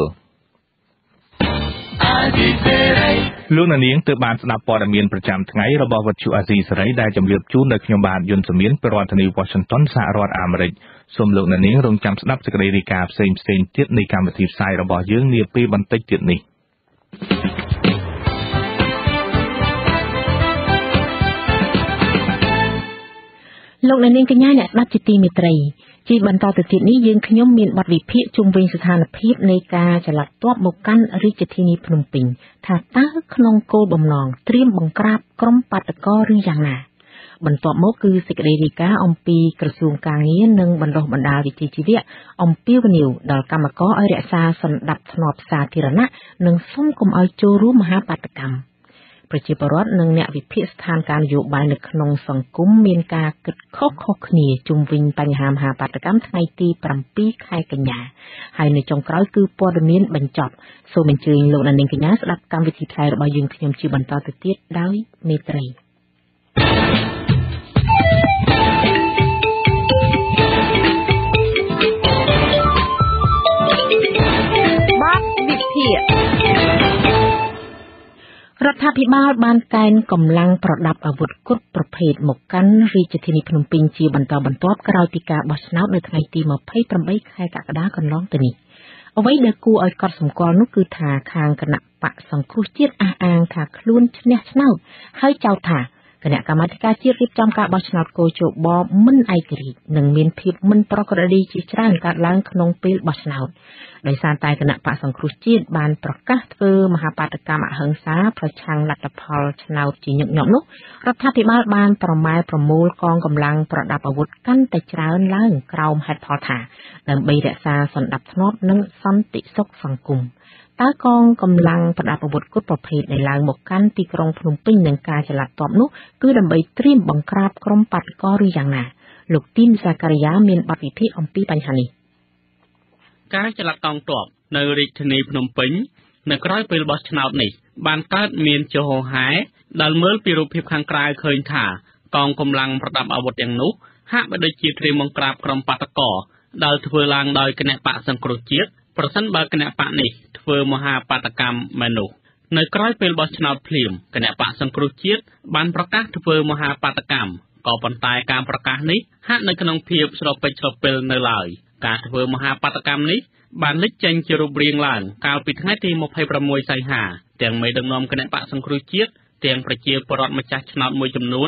លោកនាងទើបបានស្ដាប់ព័ត៌មានប្រចាំថ្ងៃរបស់វិទ្យុអាស៊ីសេរីដែលជម្រាបជូនដោយខ្ញុំបាទយុនសមៀនពីរដ្ឋធានី Washington សហរដ្ឋអាមេរិកសូមលោកនាងរងចាំស្ដាប់សេចក្តីរាយការណ៍ផ្សេងៗទៀតនៃកម្មវិធីផ្សាយរបស់យើងនាពេលបន្តិចទៀតនេះលោកនាងកញ្ញាអ្នកស្ដាប់ជាទីមេត្រីជាបន្តទៅទៀតនេះយើងខ្ញុំមានបទវិភាគជុំវិញស្ថានភាពនៃការចល័តទ័ពមកកាន់រាជធានីភ្នំពេញថាតើក្នុងគោលបំណងត្រៀមបង្ក្រាបក្រុមបាតកោឬយ៉ាងណាបន្ទាប់មកគឺសេចក្តីរាយការណ៍អំពីក្រសួងការងារនិងបណ្ដុះបណ្ដាលវិជ្ជាជីវៈអំពាវនាវដល់កម្មករឲ្យរក្សាសណ្ដាប់ធ្នាប់សាធារណៈនិងសុំកុំឲ្យចូលរួមមហាបាតកម្មប្រជាពលរដ្ឋនិងអ្នកវិភាគស្ថានភាពនយោបាយនៅក្នុងសង្គមមានការគិតខុសៗគ្នាជុំវិញបញ្ហាមហាបាតកម្មថ្ងៃទីប្រាំពីរខែកញ្ញាហើយនៅចុងក្រោយគឺព័ត៌មានបញ្ចប់សូមអញ្ជើញលោកអ្នកនាងកញ្ញាស្ដាប់កម្មវិធីផ្សាយរបស់យើងខ្ញុំជាបន្តទៅទៀតដោយមេត្រីបាទវិភាគរដ្ឋាភិបាលបានកេណ្ឌកម្លាំងប្រដាប់អាវុធគ្រប់ប្រភេទមកកាន់រាជធានីភ្នំពេញជាបន្តបន្ទាប់ក្រោយពីការបោះឆ្នោតនៅថ្ងៃទីម្ភៃប្រាំបីខែកក្កដាកន្លងទៅនេះអ្វីដែលគួរឲ្យកត់សម្គាល់នោះគឺថាខាងគណៈបកសង្គ្រោះជាតិអះអាងថាខ្លួនឈ្នះឆ្នោតហើយចោទថាគណៈកម្មាធិការជាតិរៀបចំការបោះឆ្នោតកោជបមិនឯករាជ្យនិងមានភាពមិនប្រក្រតីជាច្រើនកើតឡើងក្នុងពេលបោះឆ្នោតដោយសារតែគណៈបកសង្គ្រោះជាតិបានប្រកាសធ្វើមហាបាតកម្មអហិង្សាប្រឆាំងលទ្ធផលឆ្នោតជាញឹកញាប់នោះរដ្ឋាភិបាលបានប្រម៉ែប្រមូលកងកម្លាំងប្រដាប់អាវុធកាន់តែច្រើនឡើងក្រោមហេតុផលថាដើម្បីរក្សាសន្តិភាពនិងសន្តិសុខសង្គមតើកងកម្លាំងប្រដាប់អាវុធគ្រប់ប្រភេទដែលឡើងមកកាន់ទីក្រុងភ្នំពេញនឹងការចល័តទ័ពនោះគឺដើម្បីត្រៀមបង្ក្រាបក្រុមបាតកោឬយ៉ាងណាលោកទីនសាការីយ៉ាមានបទវិភាគអំពីបញ្ហានេះការចល័តកងទ័ពនៅរាជធានីភ្នំពេញនៅក្រោយពេលបោះឆ្នោតនេះបានកើតមានចុះហោហែដែលមើលពីរូបភាពខាងក្រៅឃើញថាកងកម្លាំងប្រដាប់អាវុធទាំងនោះហាក់បីដូចជាត្រៀមបង្ក្រាបក្រុមបាតកោដែលធ្វើឡើងដោយគណៈបកសង្គ្រោះជាតិប្រសិនបើគណៈបកនេះធ្វើមហាបាតកម្មមែននោះនៅក្រោយពេលបោះឆ្នោតភ្លាមគណៈបកសង្គ្រោះជាតិបានប្រកាសធ្វើមហាបាតកម្មក៏ប៉ុន្តែការប្រកាសនេះហាក់នៅក្នុងភាពស្រពេចស្រពិលនៅឡើយការធ្វើមហាបាតកម្មនេះបានលេចចេញជារូបរាងឡើងកាលពីថ្ងៃទីម្ភៃប្រាំមួយសីហាទាំងមេដឹកនាំគណៈបកសង្គ្រោះជាតិទាំងប្រជាពលរដ្ឋម្ចាស់ឆ្នោតមួយចំនួន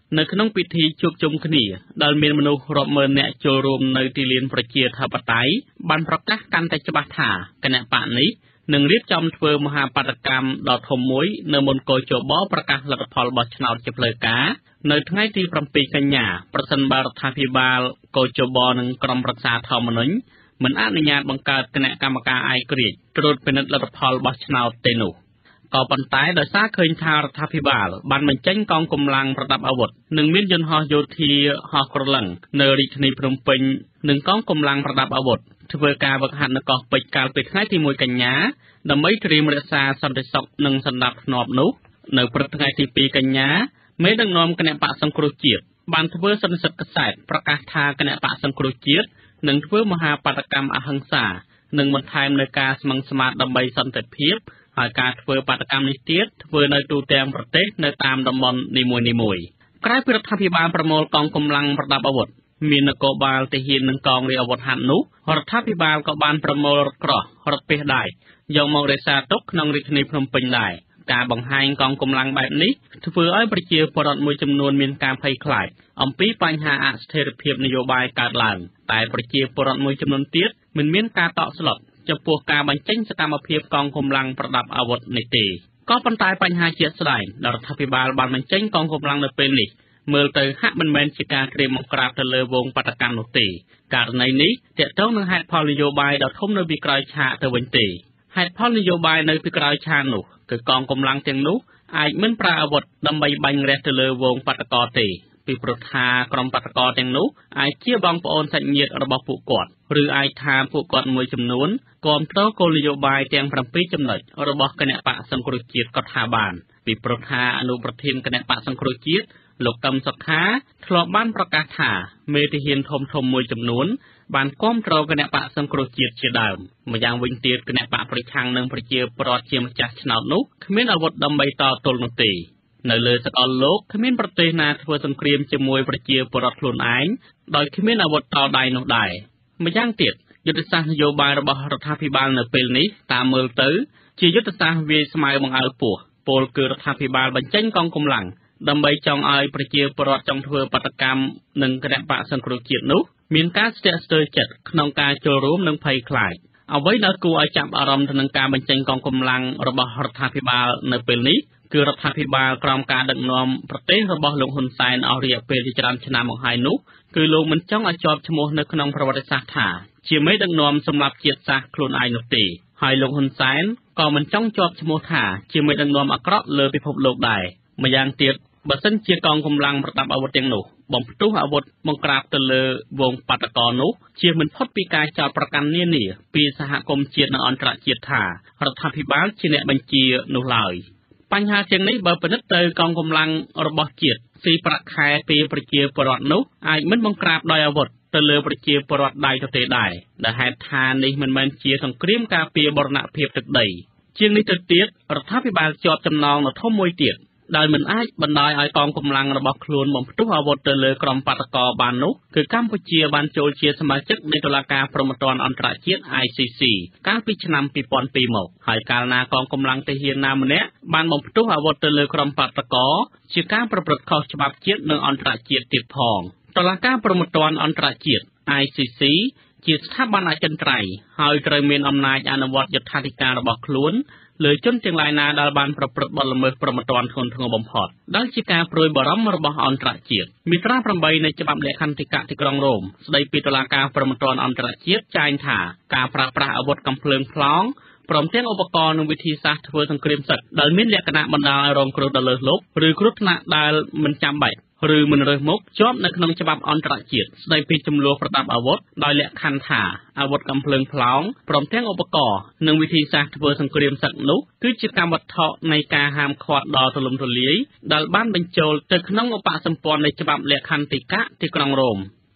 នៅក្នុងពិធីជួបជុំគ្នាដែលមានមនុស្សរាប់ម៉ឺននាក់ចូលរួមនៅទីលានប្រជាធិបតេយ្យបានប្រកាសកាន់តែច្បាស់ថាគណៈបកនេះនឹងរៀបចំធ្វើមហាបាតកម្មដ៏ធំមួយនៅមុនកោជបប្រកាសលទ្ធផលបោះឆ្នោតជាផ្លូវការនៅថ្ងៃទីប្រាំពីរកញ្ញាប្រសិនបើរដ្ឋាភិបាលកោជបនិងក្រុមប្រឹក្សាធម្មនុញ្ញមិនអនុញ្ញាតបង្កើតគណៈកម្មការឯករាជ្យត្រួតពិនិត្យលទ្ធផលបោះឆ្នោតទេនោះក៏ប៉ុន្តែដោយសារឃើញថារដ្ឋាភិបាលបានបញ្ចេញកងកម្លាំងប្រដាប់អាវុធនិងមានយន្តហោះយោធាហោះក្រឡឹងនៅរាជធានីភ្នំពេញនិងកងកម្លាំងប្រដាប់អាវុធធ្វើការវឹកហាត់នៅកោះពេជ្រកាលពីថ្ងៃទីមួយកញ្ញាដើម្បីត្រៀមរក្សាសន្តិសុខនិងសណ្ដាប់ធ្នាប់នោះនៅព្រឹកថ្ងៃទីពីរកញ្ញាមេដឹកនាំគណៈបកសង្គ្រោះជាតិបានធ្វើសន្និសីទកសែតប្រកាសថាគណៈបកសង្គ្រោះជាតិនឹងធ្វើមហាបាតកម្មអហិង្សានិងបន្ថែមនៅការស្មឹងស្មាតដើម្បីសន្តិភាពហើយការធ្វើបាតកម្មនេះទៀតធ្វើនៅទូទាំងប្រទេសនៅតាមតំបន់នីមួយៗក្រៅពីរដ្ឋាភិបាលប្រមូលកងកម្លាំងប្រដាប់អាវុធមាននគរបាលទាហាននិងកងរាជអាវុធហត្ថនោះរដ្ឋាភិបាលក៏បានប្រមូលរថក្រោះរថពាសដែកយកមករក្សាទុកក្នុងរាជធានីភ្នំពេញដែរការបង្ហាញកងកម្លាំងបែបនេះធ្វើឲ្យប្រជាពលរដ្ឋមួយចំនួនមានការភ័យខ្លាចអំពីបញ្ហាអស្ថិរភាពនយោបាយកើតឡើងតែប្រជាពលរដ្ឋមួយចំនួនទៀតមិនមានការតក់ស្លុតចំពោះការបញ្ចេញសកម្មភាពកងកម្លាំងប្រដាប់អាវុធនេះទេក៏ប៉ុន្តែបញ្ហាជាក់ស្ដែងដែលរដ្ឋាភិបាលបានបញ្ចេញកងកម្លាំងនៅពេលនេះមើលទៅហាក់មិនមែនជាការត្រៀមបង្ក្រាបទៅលើវងបាតកម្មនោះទេករណីនេះទាក់ទងនឹងហេតុផលនយោបាយដ៏ធំនៅពីក្រោយឆាកទៅវិញទេហេតុផលនយោបាយនៅពីក្រោយឆាកនោះគឺកងកម្លាំងទាំងនោះអាចមិនប្រើអាវុធដើម្បីបាញ់រះទៅលើវងបាតកោទេពីព្រោះថាក្រុមបាតកោទាំងនោះអាចជាបងប្អូនសាច់ញាតិរបស់ពួកគាត់ឬអាចថាពួកគាត់មួយចំនួនគ្រប់គ្រងគោលនយោបាយទាំងប្រាំពីរចំណុចរបស់គណៈបកសង្គ្រោះជាតិក៏ថាបានពីព្រោះថាអនុប្រធានគណៈបកសង្គ្រោះជាតិលោកកឹមសុខាធ្លាប់បានប្រកាសថាមេទាហានធំធំមួយចំនួនបានគាំទ្រគណៈបកសង្គ្រោះជាតិជាដើមម្យ៉ាងវិញទៀតគណៈបកប្រឆាំងនឹងប្រជាពលរដ្ឋជាម្ចាស់ឆ្នោតនោះគ្មានអាវុធដើម្បីតទល់នោះទេនៅលើសកលលោកគ្មានប្រទេសណាធ្វើសង្គ្រាមជាមួយប្រជាពលរដ្ឋខ្លួនឯងដោយគ្មានអាវុធតដៃនោះដែរម្យ៉ាងទៀតយុទ្ធសាស្ត្រនយោបាយរបស់រដ្ឋាភិបាលនៅពេលនេះតាមមើលទៅជាយុទ្ធសាស្ត្រវាយស្មៅបង្អើលពោះពលគឺរដ្ឋាភិបាលបញ្ចេញកងកម្លាំងដើម្បីចង់ឲ្យប្រជាពលរដ្ឋចង់ធ្វើបាតកម្មនឹងគណៈបកសង្គ្រោះជាតិនោះមានការស្ទាក់ស្ទើរចិត្តក្នុងការចូលរួមនិងភ័យខ្លាចអ្វីដែលគួរឲ្យចាប់អារម្មណ៍ទៅនឹងការបញ្ចេញកងកម្លាំងរបស់រដ្ឋាភិបាលនៅពេលនេះគឺរដ្ឋាភិបាលក្រោមការដឹកនាំប្រទេសរបស់លោកហ៊ុនសែនអស់រយៈពេលជាច្រើនឆ្នាំមកហើយនោះគឺលោកមិនចង់ឲ្យជាប់ឈ្មោះនៅក្នុងប្រវត្តិសាស្ត្រថាជាមេដឹកនាំសម្រាប់ជាតិសាសន៍ខ្លួនឯងនោះទេហើយលោកហ៊ុនសែនក៏មិនចង់ជាប់ឈ្មោះថាជាមេដឹកនាំអាក្រក់លើពិភពលោកដែរម្យ៉ាងទៀតបើសិនជាកងកម្លាំងប្រដាប់អាវុធទាំងនោះបំផ្ទុះអាវុធបង្ក្រាបទៅលើវងបាតកោនោះជាមិនផុតពីការចោទប្រកាន់នានាពីសហគមន៍ជាតិនិងអន្តរជាតិថារដ្ឋាភិបាលជាអ្នកបញ្ជានោះឡើយបញ្ហាទាំងនេះបើពិនិត្យទៅកងកម្លាំងរបស់ជាតិស៊ីប្រាក់ខែពីប្រជាពលរដ្ឋនោះអាចមិនបង្ក្រាបដោយអាវុធទៅលើប្រជាពលរដ្ឋដៃទៅទេដែរដែលហេតុថានេះមិនមែនជាសង្គ្រាមការពារបរណភាពទឹកដីជាងនេះទៅទៀតរដ្ឋាភិបាលជាប់ចំណងដ៏ធំមួយទៀតដែលមិនអាចបណ្ដោយឲ្យកងកម្លាំងរបស់ខ្លួនបំផ្ទុះអាវុធទៅលើក្រុមបាតកោបាននោះគឺកម្ពុជាបានចូលជាសមាជិកនៃតុលាការព្រហ្មទណ្ឌអន្តរជាតិ I C C កាលពីឆ្នាំពីរពាន់ពីរមកហើយកាលណាកងកម្លាំងទាហានណាម្នាក់បានបំផ្ទុះអាវុធទៅលើក្រុមបាតកោជាការប្រព្រឹត្តខុសច្បាប់ជាតិនិងអន្តរជាតិទៀតផងតុលាការព្រហ្មទណ្ឌអន្តរជាតិ I C C ជាស្ថាប័នអចិន្ត្រៃយ៍ហើយត្រូវមានអំណាចអនុវត្តយុត្ថាធិការរបស់ខ្លួនលើជនទាំងឡាយណាដែលបានប្រព្រឹត្តបទល្មើសព្រហ្មទណ្ឌធ្ងន់ធ្ងរបំផុតដែលជាការព្រួយបារម្ភរបស់អន្តរជាតិមាត្រាប្រាំបីនៃច្បាប់លក្ខន្តិកៈទីក្រុងរ៉ូមស្តីពីតុលាការព្រហ្មទណ្ឌអន្តរជាតិចែងថាការប្រើប្រាស់អាវុធកាំភ្លើងប្លង់ព្រមទាំងឧបករណ៍និងវិធីសាស្ត្រធ្វើសង្គ្រាមសឹកដែលមានលក្ខណៈបណ្ដាលឲ្យរងគ្រោះដល់លើសលប់ឬគ្រោះថ្នាក់ដែលមិនចាំបាច់ឬមិនរើសមុខជាប់នៅក្នុងច្បាប់អន្តរជាតិស្តីពីចំនួនប្រដាប់អាវុធដោយលក្ខខណ្ឌថាអាវុធកាំភ្លើងប្លង់ព្រមទាំងឧបករណ៍និងវិធីសាស្ត្រធ្វើសង្គ្រាមសឹកនោះគឺជាកម្មវត្ថុនៃការហាមឃាត់ដ៏ទូលំទូលាយដែលបានបញ្ចូលទៅក្នុងឧបសម្ព័ន្ធនៃច្បាប់លក្ខន្តិកៈទីក្រុងរ៉ូម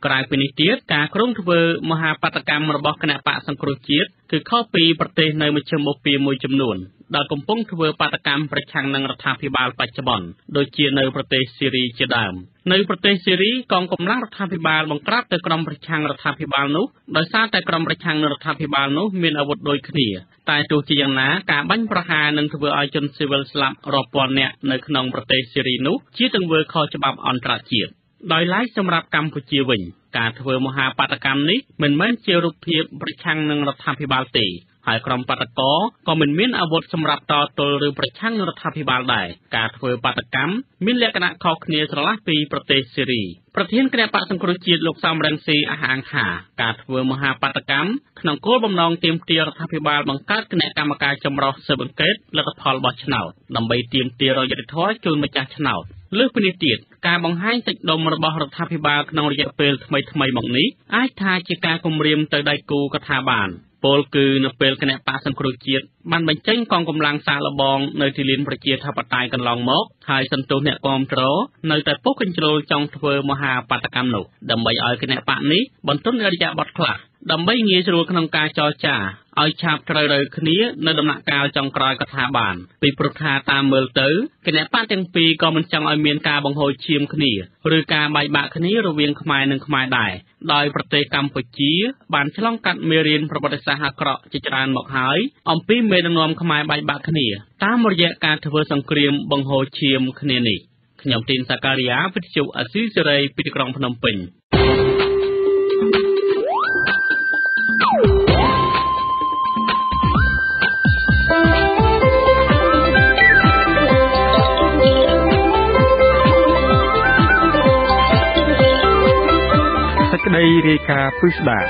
ក្រៅពីនេះទៀតការក្រុងធ្វើមហាបាតកម្មរបស់គណៈបកសង្គ្រោះជាតិគឺខុសពីប្រទេសនៅមជ្ឈមបូព៌ាមួយចំនួនដែលកំពុងធ្វើបាតកម្មប្រឆាំងនឹងរដ្ឋាភិបាលបច្ចុប្បន្នដូចជានៅប្រទេសស៊ីរីជាដើមនៅប្រទេសស៊ីរីកងកម្លាំងរដ្ឋាភិបាលបង្ក្រាបទៅក្រុមប្រឆាំងរដ្ឋាភិបាលនោះដោយសារតែក្រុមប្រឆាំងនឹងរដ្ឋាភិបាលនោះមានអាវុធដូចគ្នាតែទោះជាយ៉ាងណាការបាញ់ប្រហារនឹងធ្វើឲ្យជនស៊ីវិលស្លាប់រាប់ពាន់នាក់នៅក្នុងប្រទេសស៊ីរីនោះជាទង្វើខុសច្បាប់អន្តរជាតិដោយឡែកសម្រាប់កម្ពុជាវិញការធ្វើមហាបាតកម្មនេះមិនមែនជារូបភាពប្រឆាំងនឹងរដ្ឋាភិបាលទេហើយក្រុមបាតកោក៏មិនមានអាវុធសម្រាប់តទល់ឬប្រឆាំងនឹងរដ្ឋាភិបាលដែរការធ្វើបាតកម្មមានលក្ខណៈខុសគ្នាស្រឡះពីប្រទេសស៊ីរីប្រធានគណៈបកសង្គ្រោះជាតិលោកសំរងស៊ីអះអាងថាការធ្វើមហាបាតកម្មក្នុងគោលបំណងទាមទាររដ្ឋាភិបាលបង្កើតគណៈកម្មការចម្រុះស៊ើបអង្កេតលទ្ធផលបោះឆ្នោតដើម្បីទាមទារយុត្តិធម៌ជូនម្ចាស់ឆ្នោតលើសពីនេះទៀតការបង្ហាញតិចដុំរបស់រដ្ឋាភិបាលក្នុងរយៈពេលថ្មីៗមកនេះអាចថាជាការគំរាមទៅដៃគូកថាបានពលគឺនៅពេលគណៈបកសង្គ្រោះជាតិបានបញ្ចេញកងកម្លាំងសាកល្បងនៅទីលានប្រជាធិបតេយ្យកន្លងមកហើយសន្ទុះអ្នកគាំទ្រនៅតែពុះកញ្ជ្រោលចង់ធ្វើមហាបាតកម្មនោះដើម្បីឲ្យគណៈបកនេះបន្ទន់អរិយាប័ត្រខ្លះដើម្បីងាយស្រួលក្នុងការចរចាឲ្យឆាប់ត្រូវរើគ្នានៅដំណាក់កាលចុងក្រោយក៏ថាបានពីព្រោះថាតាមមើលទៅគណៈបកទាំងពីរក៏មិនចង់ឲ្យមានការបង្ហូរឈាមគ្នាឬការបែកបាក់គ្នារវាងខ្មែរនិងខ្មែរដែរដោយប្រទេសកម្ពុជាបានឆ្លងកាត់មេរៀនប្រវត្តិសាស្ត្រអាក្រក់ជាច្រើនមកហើយអំពីមេដឹកនាំខ្មែរបែកបាក់គ្នាតាមរយៈការធ្វើសង្គ្រាមបង្ហូរឈាមគ្នានេះខ្ញុំទីនសាការីយ៉ាវិទ្យុអាស៊ីសេរីពីទីក្រុងភ្នំពេញសេចក្តីរាយការណ៍ពិស្ដារ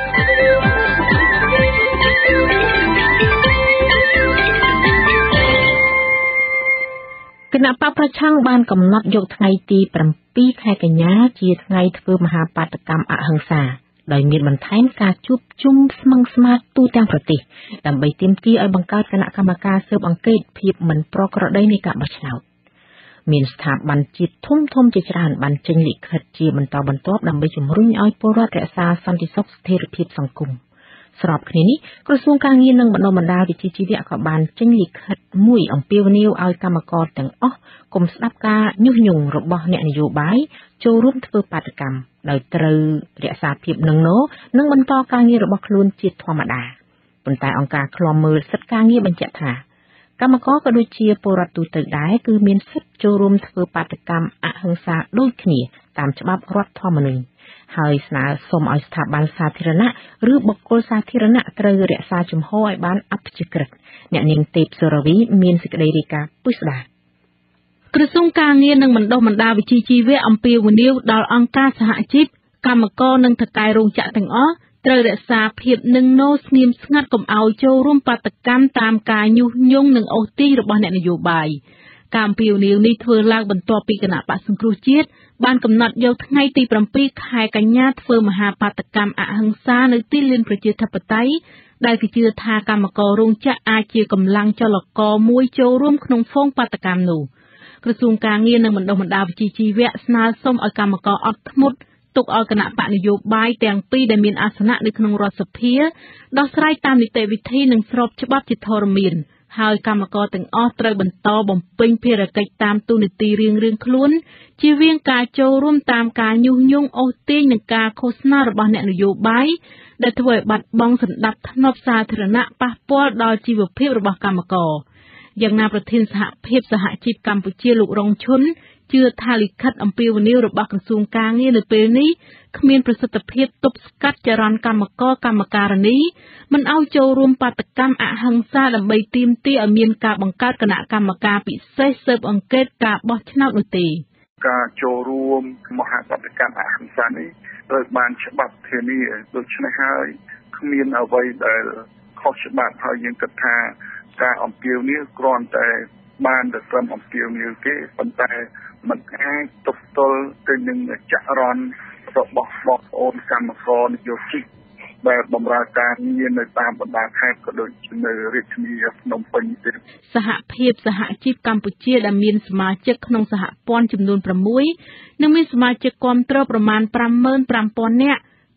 គណៈបកប្រឆាំងបានកំណត់យកថ្ងៃទីប្រាំពីរខែកញ្ញាជាថ្ងៃធ្វើមហាបាតកម្មអហិង្សាដោយមានបន្ថែមការជួបជុំស្មឹងស្មាតទូទាំងប្រទេសដើម្បីទាមទារឲ្យបង្កើតគណៈកម្មការស៊ើបអង្កេតភាពមិនប្រក្រតីនៃការបោះឆ្នោតមានស្ថាប័នជាតិធំធំជាច្រើនបានចេញលិខិតជាបន្តបន្ទាប់ដើម្បីជំរុញឲ្យពលរដ្ឋរក្សាសន្តិសុខស្ថិរភាពសង្គមស្របគ្នានេះក្រសួងការងារនិងបណ្ដុំបណ្ដាលវិជ្ជាជីវៈក៏បានចេញលិខិតមួយអំពាវនាវឲ្យកម្មករទាំងអស់កុំស្ដាប់ការញុះញង់របស់អ្នកនយោបាយចូលរួមធ្វើបាតកម្មដោយត្រូវរក្សាភាពនឹងណោនិងបន្តការងាររបស់ខ្លួនជាធម្មតាប៉ុន្តែអង្គការឃ្លាំមើលសិទ្ធិការងារបញ្ជាក់ថាកម្មករក៏ដូចជាពលរដ្ឋទូទៅដែរគឺមានសិទ្ធិចូលរួមធ្វើបាតកម្មអហិង្សាដូចគ្នាតាមច្បាប់រដ្ឋធម្មនុញ្ញហើយស្នើសុំឲ្យស្ថាប័នសាធារណៈឬបុគ្គលសាធារណៈត្រូវរក្សាជំហរឲ្យបានអព្យាក្រឹតអ្នកនាងទេពសុរវីមានសេចក្តីរាយការណ៍ពិស្ដារក្រសួងការងារនិងបណ្ដុះបណ្ដាលវិជ្ជាជីវៈអំពាវនាវដល់អង្គការសហជីពកម្មករនិងថៅកែរោងចក្រទាំងអស់ត្រូវរក្សាភាពនឹងណូស្ងៀមស្ងាត់កុំឲ្យចូលរួមបាតកម្មតាមការញុះញង់និងអូសទាញរបស់អ្នកនយោបាយការអំពាវនាវនេះធ្វើឡើងបន្ទាប់ពីគណៈបក្សសង្គ្រោះជាតិបានកំណត់យកថ្ងៃទីប្រាំពីរខែកញ្ញាធ្វើមហាបាតកម្មអហិង្សានៅទីលានប្រជាធិបតេយ្យដែលគេជឿថាកម្មកររោងចក្រអាចជាកម្លាំងចលករមួយចូលរួមក្នុងហ្វូងបាតកម្មនោះក្រសួងការងារនិងបណ្ដុះបណ្ដាលវិជ្ជាជីវៈស្នើសុំឲ្យកម្មករអត់ធ្មត់ទុកឲ្យគណៈបកនយោបាយទាំងពីរដែលមានអាសនៈនៅក្នុងរដ្ឋសភាដោះស្រាយតាមនីតិវិធីនិងស្របច្បាប់ជាធរមានហើយកម្មករទាំងអស់ត្រូវបន្តបំពេញភារកិច្ចតាមទូនីតិរៀងៗខ្លួនជៀសវាងការចូលរួមតាមការញុះញង់អូសទាញនិងការឃោសនារបស់អ្នកនយោបាយដែលធ្វើឲ្យបាត់បង់សណ្ដាប់ធ្នាប់សាធារណៈប៉ះពាល់ដល់ជីវភាពរបស់កម្មករយ៉ាងណាប្រធានសហភាពសហជីពកម្ពុជាលោករងឈុនជឿថាលិខិតអំពាវនាវរបស់ក្រសួងការងារនៅពេលនេះគ្មានប្រសិទ្ធភាពទប់ស្កាត់ចរន្តកម្មករកម្មការិនីមិនឲ្យចូលរួមបាតកម្មអហិង្សាដើម្បីទាមទារឲ្យមានការបង្កើតគណៈកម្មការពិសេសស៊ើបអង្កេតការបោះឆ្នោតនោះទេការចូលរួមមហាបាតកម្មអហិង្សានេះត្រូវបានច្បាប់ធានាដូច្នេះហើយគ្មានអ្វីដែលខុសច្បាប់ហើយយើងគិតថាការអំពាវនាវគ្រាន់តែបានតែត្រឹមអំពាវនាវទេប៉ុន្តែมันអាចទប់ទល់ទៅនឹងចរន្តរបស់បងប្អូនកម្មករនយោជិកដែលបម្រើការងារនៅតាមបណ្ដាខេត្តក៏ដូចជានៅរាជធានីភ្នំពេញទៀតសហភាពសហជីពកម្ពុជាដែលមានសមាជិកក្នុងសហព័ន្ធចំនួនប្រាំមួយនិងមានសមាជិកគាំទ្រប្រមាណប្រាំម៉ឺនប្រាំពាន់នាក់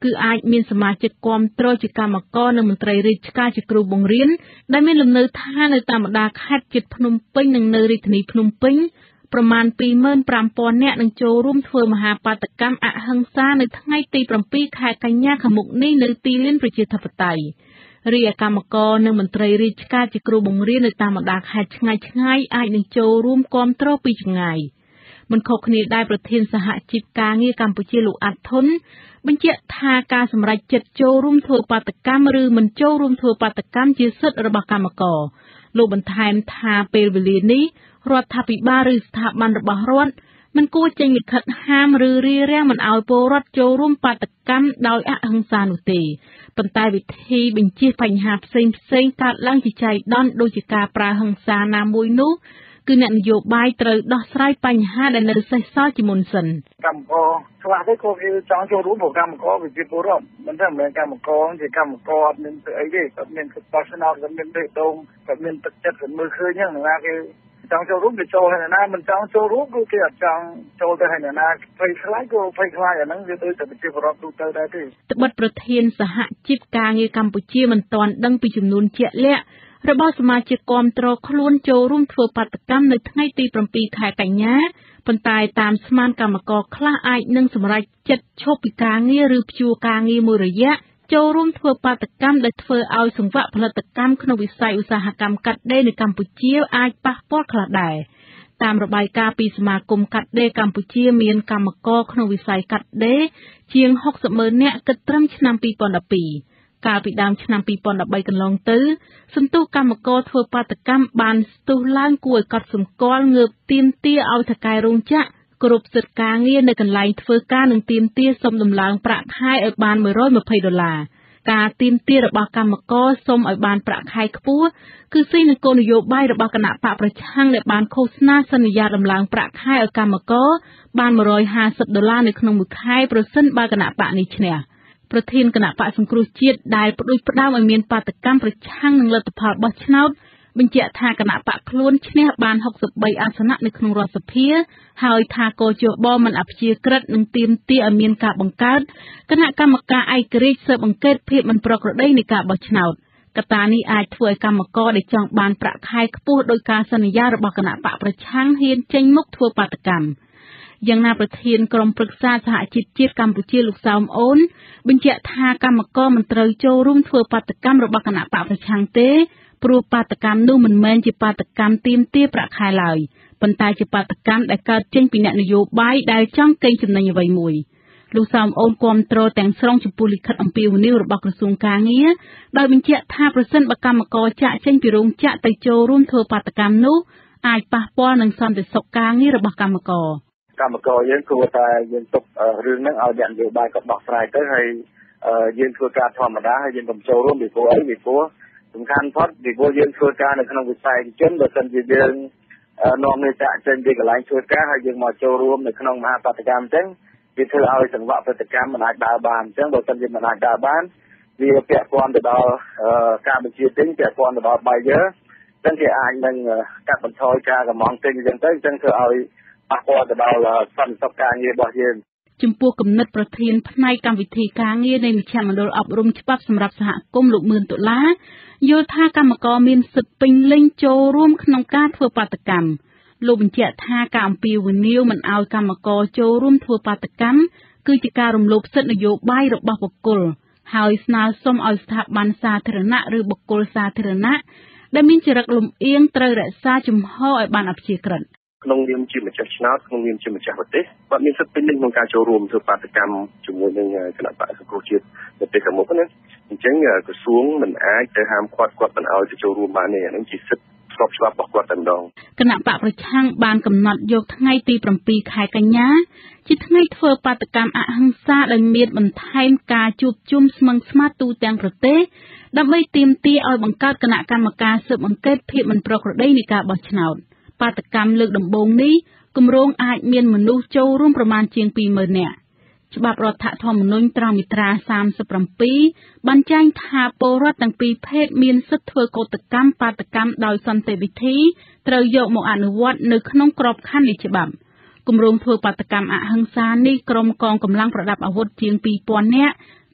គឺអាចមានសមាជិកគាំទ្រជាកម្មករនិងមន្ត្រីរាជការជាគ្រូបង្រៀនដែលមានលំនៅឋាននៅតាមបណ្ដាខេត្តជិតភ្នំពេញនិងនៅរាជធានីភ្នំពេញប្រមាណ ពីរម៉ឺនប្រាំពាន់នាក់នឹងចូលរួមធ្វើមហាបាតកម្មអហិង្សានៅថ្ងៃទីប្រាំពីរខែកញ្ញាខាងមុខនេះនៅទីលានប្រជាធិបតេយ្យរាជកម្មករនិងមន្ត្រីរាជការជាគ្រូបង្រៀននៅតាមបណ្ដាខេត្តឆ្ងាយឆ្ងាយអាចនឹងចូលរួមគាំទ្រពីចម្ងាយមិនខុសគ្នាដែរប្រធានសហជីពការងារកម្ពុជាលោកអាត់ធុនបញ្ជាក់ថាការសម្រេចចិត្តចូលរួមធ្វើបាតកម្មឬមិនចូលរួមធ្វើបាតកម្មជាសិទ្ធិរបស់កម្មករលោកបន្ថែមថាពេលវេលានេះរដ្ឋាភិបាលឬស្ថាប័នរបស់រដ្ឋមិនគួរចេញលិខិតហាមឬរារាំងមិនឲ្យពលរដ្ឋចូលរួមបាតកម្មដោយអហិង្សានោះទេប៉ុន្តែវិធីបញ្ជៀសបញ្ហាផ្សេងផ្សេងកើតឡើងជាចៃដន្យដូចជាការប្រើហិង្សាណាមួយនោះគឺអ្នកនយោបាយត្រូវដោះស្រាយបញ្ហាដែលនៅសេសសល់ជាមុនសិនកម្មករខ្លះទៅក៏គេចង់ចូលរួមកម្មករវិជាពលរដ្ឋមិនថាមិនកម្មករជាកម្មករអត់មានអីទេគាត់មានសិទ្ធិបោះឆ្នោតគាត់មានបេះដូងគាត់មានទឹកចិត្តគាត់មើលឃើញហ្នឹងណាគេចង់ចូលរួមគេចូលហើយណាមិនចង់ចូលរួមគឺគេអត់ចង់ចូលទៅហើយណាភ័យខ្លាចក៏ភ័យខ្លាចអាហ្នឹងវាដូចតែប្រជាពលរដ្ឋទូទៅដែរទេត្បិតប្រធានសហជីពការងារកម្ពុជាមិនទាន់ដឹងពីចំនួនជាក់លាក់របស់សមាជិកគាំទ្រខ្លួនចូលរួមធ្វើបាតកម្មនៅថ្ងៃទីប្រាំពីរខែកញ្ញាប៉ុន្តែតាមស្មានកម្មករខ្លះអាចនឹងសម្រេចចិត្តឈប់ពីការងារឬព្យួរការងារមួយរយៈចូលរួមធ្វើបាតកម្មដែលធ្វើឲ្យសង្វាក់ផលិតកម្មក្នុងវិស័យឧស្សាហកម្មកាត់ដេរនៅកម្ពុជាអាចប៉ះពាល់ខ្លះដែរតាមរបាយការណ៍ពីសមាគមកាត់ដេរកម្ពុជាមានកម្មករក្នុងវិស័យកាត់ដេរជាងហុកសិបម៉ឺននាក់គិតត្រឹមឆ្នាំពីរពាន់ដប់ពីរកាលពីដើមឆ្នាំពីរពាន់ដប់បីកន្លងទៅសន្ទុះកម្មករធ្វើបាតកម្មបានស្ទុះឡើងគួរឲ្យកត់សម្គាល់ងើបទាមទារឲ្យថៅកែរោងចក្រគ្រប់សិទ្ធិការងារនៅកន្លែងធ្វើការនិងទាមទារសុំដំឡើងប្រាក់ខែឲ្យបានមួយរយម្ភៃដុល្លារការទាមទាររបស់កម្មករសុំឲ្យបានប្រាក់ខែខ្ពស់គឺស៊ីនឹងគោលនយោបាយរបស់គណៈបកប្រឆាំងដែលបានឃោសនាសន្យាដំឡើងប្រាក់ខែឲ្យកម្មករបានមួយរយហាសិបដុល្លារនៅក្នុងមួយខែប្រសិនបើគណៈបកនេះឈ្នះប្រធានគណៈបកសង្គ្រោះជាតិដែលផ្ដួចផ្ដើមឲ្យមានបាតកម្មប្រឆាំងនឹងលទ្ធផលបោះឆ្នោតបញ្ជាក់ថាគណៈបកខ្លួនឈ្នះបានហុកសិបបីអាសនៈនៅក្នុងរដ្ឋសភាហើយថាកោជបមិនអព្យាក្រឹតនឹងទាមទារឲ្យមានការបង្កើតគណៈកម្មការឯករាជ្យស៊ើបអង្កេតភាពមិនប្រក្រតីនៃការបោះឆ្នោតកត្តានេះអាចធ្វើឲ្យកម្មករដែលចង់បានប្រាក់ខែខ្ពស់ដោយការសន្យារបស់គណៈបកប្រឆាំងហ៊ានចេញមុខធ្វើបាតកម្មយ៉ាងណាប្រធានក្រុមប្រឹក្សាសហជីពជាតិកម្ពុជាលោកសោមអូនបញ្ជាក់ថាកម្មករមិនត្រូវចូលរួមធ្វើបាតកម្មរបស់គណៈបកប្រឆាំងទេព្រោះបាតកម្មនោះមិនមែនជាបាតកម្មទាមទារប្រាក់ខែឡើយប៉ុន្តែជាបាតកម្មដែលកើតចេញពីអ្នកនយោបាយដែលចង់កេងចំណេញអ្វីមួយលោកសោមអូនគាំទ្រទាំងស្រុងចំពោះលិខិតអំពាវនាវរបស់ក្រសួងកាងារដោយបញ្ជាក់ថាប្រសិនបើកម្មករចាក់ចេញពីរោងចក្រទៅចូលរួមធ្វើបាតកម្មនោះអាចប៉ះពាល់នឹងសន្តិសុខការងាររបស់កម្មករកម្មករយើងគួរតែយើងទុករឿងហ្នឹងឲ្យអ្នកនយោបាយគាត់ដោះស្រាយទៅហើយយើងធ្វើការធម្មតាហើយយើងកុំចូលរួមពីព្រោះអីពីព្រោះសំខាន់ផុតពីព្រោះយើងធ្វើការនៅក្នុងវិស័យជនបើមិនជាយើងនាំគ្នាចាក់ចេញពីកន្លែងធ្វើការហើយយើងមកចូលរួមនៅក្នុងមហាបាតកម្មអញ្ចឹងវាធ្វើឲ្យសង្វាក់ប្រតិកម្មមិនអាចដើរបានអញ្ចឹងបើមិនជាមិនអាចដើរបានវាពាក់ព័ន្ធទៅដល់ការបញ្ជាទិញពាក់ព័ន្ធទៅដល់ buyer អញ្ចឹងគេអាចនឹងកាត់បន្ថយការកម្មង់ទិញអញ្ចឹងទៅអញ្ចឹងធ្វើឲ្យប៉ះពាល់ទៅដល់សន្តិសុខការងាររបស់យើងចំពោះគំនិតប្រធានផ្នែកកម្មវិធីការងារនៃមជ្ឈមណ្ឌលអប់រំច្បាប់សម្រាប់សហគមន៍លោកមឿនតុលាយល់ថាកម្មករមានសិទ្ធិពេញលេញចូលរួមក្នុងការធ្វើបាតកម្មលោកបញ្ជាក់ថាការអំពាវនាវមិនឲ្យកម្មករចូលរួមធ្វើបាតកម្មគឺជាការរំលោភសិទ្ធិនយោបាយរបស់បុគ្គលហើយស្នើសុំឲ្យស្ថាប័នសាធារណៈឬបុគ្គលសាធារណៈដែលមានចរិតលំអៀងត្រូវរក្សាជំហរឲ្យបានអព្យាក្រឹតក្នុងនាមជាម្ចាស់ឆ្នោតក្នុងនាមជាម្ចាស់ប្រទេសគាត់មានសិទ្ធិពេញលេញក្នុងការចូលរួមធ្វើបាតកម្មជាមួយនឹងគណៈបកសង្គ្រោះជាតិនៅពេលខាងមុខណាអញ្ចឹងក្រសួងមិនអាចទៅហាមឃាត់គាត់មិនឲ្យទៅចូលរួមបានទេអានឹងជាសិទ្ធិស្របច្បាប់របស់គាត់តែម្ដងគណៈបកប្រឆាំងបានកំណត់យកថ្ងៃទីប្រាំពីរខែកញ្ញាជាថ្ងៃធ្វើបាតកម្មអហិង្សាដែលមានបន្ថែមការជួបជុំស្មឹងស្មាតទូទាំងប្រទេសដើម្បីទាមទារឲ្យបង្កើតគណៈកម្មការស៊ើបអង្កេតភាពមិនប្រក្រតីនៃការបោះឆ្នោតបាតកម្មលើកដំបូងនេះគម្រោងអាចមានមនុស្សចូលរួមប្រមាណជាងពីរម៉ឺននាក់ច្បាប់រដ្ឋធម្មនុញ្ញត្រង់មាត្រាសាមសិបប្រាំបានចែងថាពលរដ្ឋទាំងពីរភេទមានសិទ្ធិធ្វើកោតកម្មបាតកម្មដោយសន្តិវិធីត្រូវយកមកអនុវត្តនៅក្នុងក្របខ័ណ្ឌនៃច្បាប់គម្រោងធ្វើបាតកម្មអហិង្សានេះក្រុមកងកម្លាំងប្រដាប់អាវុធជាងពីរពាន់នាក់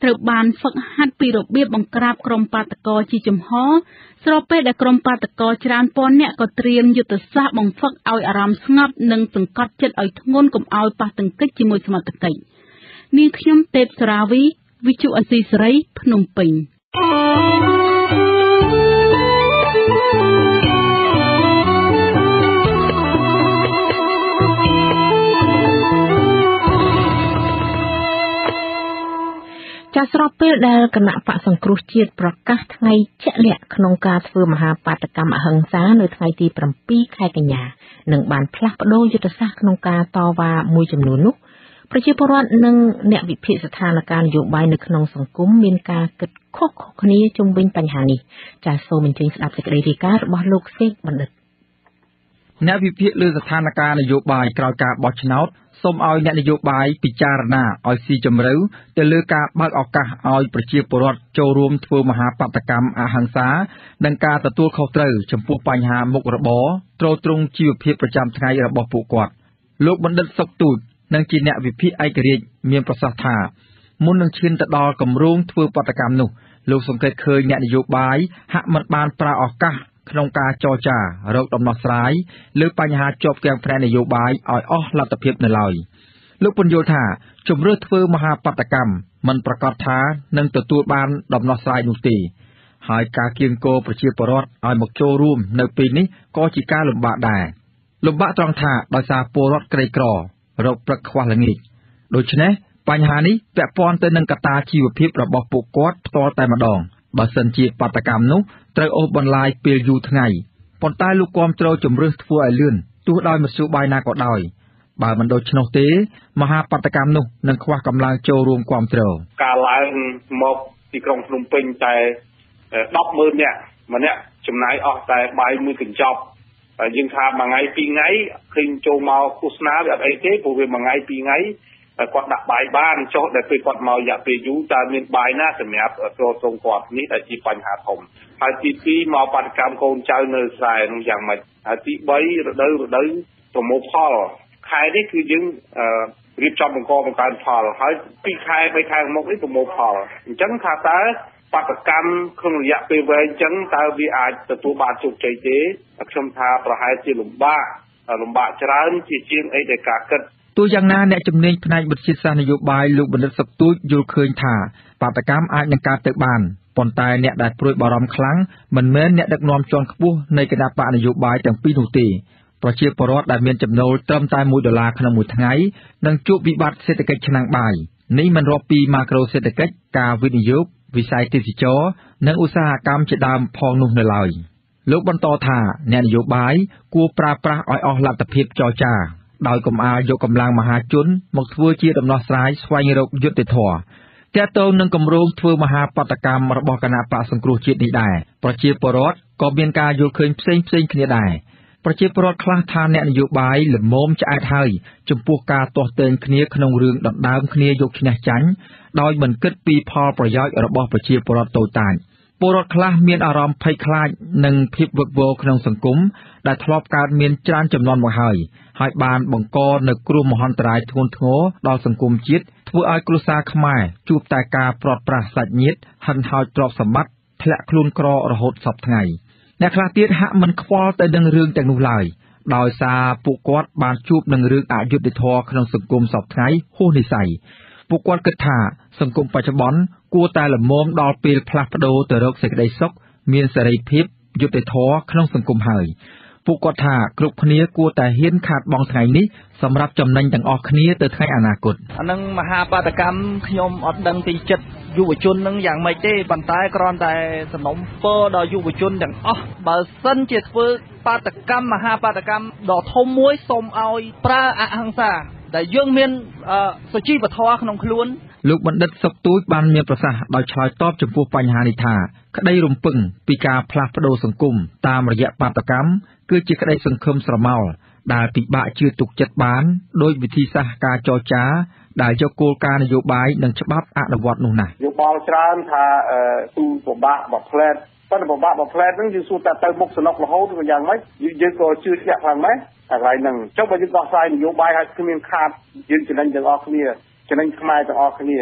ត្រូវបានហ្វឹកហាត់ពីរបៀបបង្ក្រាបក្រុមបាតកោជាចំហស្របពេលដែលក្រុមបាតកោច្រើនពាន់នាក់ក៏ត្រៀមយុទ្ធសាស្ត្របង្ហ្វឹកឲ្យអារម្មណ៍ស្ងប់និងសង្កត់ចិត្តឲ្យធ្ងន់កុំឲ្យប៉ះទង្គិចជាមួយសមត្ថកិច្ចនាងខ្ញុំទេពសារាវីវិទ្យុអាស៊ីសេរីភ្នំពេញចាស្របពេលដែលគណៈបកសង្គ្រោះជាតិប្រកាសថ្ងៃជាក់លាក់ក្នុងការធ្វើមហាបាតកម្មអហិង្សានៅថ្ងៃទី7ខែកញ្ញានិងបានផ្លាស់ប្ដូរយុទ្ធសាស្ត្រក្នុងការតវ៉ាមួយចំនួននោះប្រជាពលរដ្ឋនិងអ្នកវិភាគស្ថានភាពនយោបាយនៅក្នុងសង្គមមានការគិតខុសៗគ្នាជុំវិញបញ្ហានេះចាសូមអញ្ជើញស្ដាប់សេចក្តីរាយការណ៍របស់លោកសេកបណ្ឌិតអ្នកវិភាគលើស្ថានភាពនយោបាយក្រោយការបោះឆ្នោតសូមឲ្យអ្នកនយោបាយពិចារណាឲ្យស៊ីជម្រៅទៅលើការបើកឱកាសឲ្យប្រជាពលរដ្ឋចូលរួមធ្វើមហាបាតកម្មអហិង្សានិងការទទួលខុសត្រូវចំពោះបញ្ហាមុខរបរទ្រទ្រង់ជីវភាពប្រចាំថ្ងៃរបស់ពួកគាត់លោកបណ្ឌិតសុកទូចនិងជាអ្នកវិភាគឯករាជ្យមានប្រសាសន៍ថាមុននឹងឈានទៅដល់គម្រោងធ្វើបាតកម្មនោះលោកសង្កេតឃើញអ្នកនយោបាយហាក់មិនបានប្រើឱកាសក្នុងការចរចារកដំណោះស្រាយលើបញ្ហាជាប់គាំងផ្នែកនយោបាយឲ្យអស់លទ្ធភាពនៅឡើយលោកពន្យល់ថាជំរឿសធ្វើមហាបាតកម្មមិនប្រកាសថានឹងទទួលបានដំណោះស្រាយនោះទេហើយការគៀងគរប្រជាពលរដ្ឋឲ្យមកចូលរួមនៅពេលនេះក៏ជាការលំបាកដែរលំបាកត្រង់ថាដោយសារពលរដ្ឋក្រីក្ររកព្រឹកខ្វះល្ងាចដូច្នេះបញ្ហានេះពាក់ព័ន្ធទៅនឹងកត្តាជីវភាពរបស់ពួកគាត់ផ្ទាល់តែម្ដងបើសិនជាបាតកម្មនោះត្រូវអូសបន្លាយពេលយូរថ្ងៃប៉ុន្តែលោកគាំទ្រជំរឿសធ្វើឲ្យលឿនទោះដោយមធ្យោបាយណាក៏ដោយបើមិនដូច្នោះទេមហាបាតកម្មនោះនឹងខ្វះកម្លាំងចូលរួមគាំទ្រការឡើងមកទីក្រុងភ្នំពេញតែដប់ម៉ឺននាក់ម្នាក់ចំណាយអស់តែបាយមួយកញ្ចប់យើងថាមួយថ្ងៃពីរថ្ងៃឃើញចូលមកឃោសនាវាអត់អីទេព្រោះវាមួយថ្ងៃពីរថ្ងៃគាត់ដាក់បាយបានចុះដែលពេលគាត់មករយៈពេលយូរតើមានបាយណាសម្រាប់ទ្រទ្រង់គាត់នេះដែលជាបញ្ហាធំហើយទីពីរមកបាតកម្មកូនចៅនៅស្រែនោះយ៉ាងម៉េចហើយទីបីរដូវរដូវប្រមូលផលខែនេះគឺយើងរៀបចំបង្កបង្កើនផលហើយពីរខែបីខែមុខនេះប្រមូលផលអញ្ចឹងថាតើបាតកម្មក្នុងរយៈពេលវែងអញ្ចឹងតើវាអាចទទួលបានជោគជ័យទេខ្ញុំថាប្រហែលជាលំបាកលំបាកច្រើនជាជាងអីដែលការគិតទោះយ៉ាងណាអ្នកជំនាញផ្នែកវិទ្យាសាស្ត្រនយោបាយលោកបណ្ឌិតសុកទូចយល់ឃើញថាបាតកម្មអាចនឹងកើតទៅបានប៉ុន្តែអ្នកដែលព្រួយបារម្ភខ្លាំងមិនមែនអ្នកដឹកនាំជាន់ខ្ពស់នៃគណៈបកនយោបាយទាំងពីរនោះទេប្រជាពលរដ្ឋដែលមានចំណូលត្រឹមតែមួយដុល្លារក្នុងមួយថ្ងៃនឹងជួបវិបត្តិសេដ្ឋកិច្ចឆ្នាំងបាយនេះមិនរាប់ពីម៉ាក្រូសេដ្ឋកិច្ចការវិនិយោគវិស័យទេសចរនិងឧស្សាហកម្មជាដើមផងនោះនៅឡើយលោកបន្តថាអ្នកនយោបាយគួរប្រើប្រាស់ឲ្យអស់លទ្ធភាពចរចាដោយកុំអាលយកកម្លាំងមហាជនមកធ្វើជាដំណោះស្រាយស្វែងរកយុត្តិធម៌ទាក់ទងនឹងគម្រោងធ្វើមហាបាតកម្មរបស់គណៈបកសង្គ្រោះជាតិនេះដែរប្រជាពលរដ្ឋក៏មានការយល់ឃើញផ្សេងផ្សេងគ្នាដែរប្រជាពលរដ្ឋខ្លះថាអ្នកនយោបាយល្មមឆ្អែតហើយចំពោះការទាស់ទែងគ្នាក្នុងរឿងដណ្ដើមគ្នាយកឈ្នះចាញ់ដោយមិនគិតពីផលប្រយោជន៍របស់ប្រជាពលរដ្ឋតូចតាចពលរដ្ឋខ្លះមានអារម្មណ៍ភ័យខ្លាចនិងភាពវឹកវរក្នុងសង្គមដែលធ្លាប់កើតមានច្រើនចំនួនមកហើយហើយបានបង្កនូវគ្រោះមហន្តរាយធ្ងន់ធ្ងរដល់សង្គមជាតិធ្វើឲ្យគ្រួសារខ្មែរជួបតែការព្រាត់ប្រាសសាច់ញាតិហិនហោចទ្រព្យសម្បត្តិធ្លាក់ខ្លួនក្ររហូតសពថ្ងៃអ្នកខ្លះទៀតហាក់មិនខ្វល់ទៅនឹងរឿងទាំងនោះឡើយដោយសារពួកគាត់បានជួបនឹងរឿងអយុត្តិធម៌ក្នុងសង្គមសពថ្ងៃហួសនិស្ស័យពួកគាត់គិតថាសង្គមបច្ចុប្បន្នគួរតែល្មមដល់ពេលផ្លាស់ប្ដូរទៅរកសេចក្តីសុខមានសេរីភាពយុត្តិធម៌ក្នុងសង្គមហើយពួកគាត់ថាគ្រប់គ្នាគួរតែហ៊ានខាតបង់ថ្ងៃនេះសម្រាប់ចំណេញទាំងអស់គ្នាទៅថ្ងៃអនាគតអានឹងមហាបាតកម្មខ្ញុំអត់ដឹងពីចិត្តយុវជននឹងយ៉ាងម៉េចទេប៉ុន្តែគ្រាន់តែសំណុំពរដល់យុវជនទាំងអស់បើសិនជាធ្វើបាតកម្មមហាបាតកម្មដ៏ធំមួយសូមឲ្យប្រើអហិង្សាដែលយើងមានសុជីវធម៌ក្នុងខ្លួនលោកបណ្ឌិតសុកទូចបានមានប្រសាសន៍ដោយឆ្លើយតបចំពោះបញ្ហានេះថាក្តីរំពឹងពីការផ្លាស់ប្ដូរសង្គមតាមរយៈបាតកម្មគឺជាក្តីសង្ឃឹមស្រមោលដែលពិបាកជឿទុកចិត្តបានដោយវិធីសាស្ត្រការចរចាដែលយកគោលការណ៍នយោបាយនិងច្បាប់អនុវត្តនោះណាយោបល់ច្រើនថាទូពិបាកបំផ្លែតប៉ុន្តែពិបាកបំផ្លែតហ្នឹងយើងសួរតែទៅមុខសំណុករហូតឬយ៉ាងម៉េចយើងក៏ជឿជាក់ខ្លាំងដែរតែកន្លែងហ្នឹងចុះបើយើងដោះស្រាយនយោបាយឲ្យគ្មានខាតយើងចំណេញទាំងអស់គ្នាចំណេញខ្មែរទាំងអស់គ្នា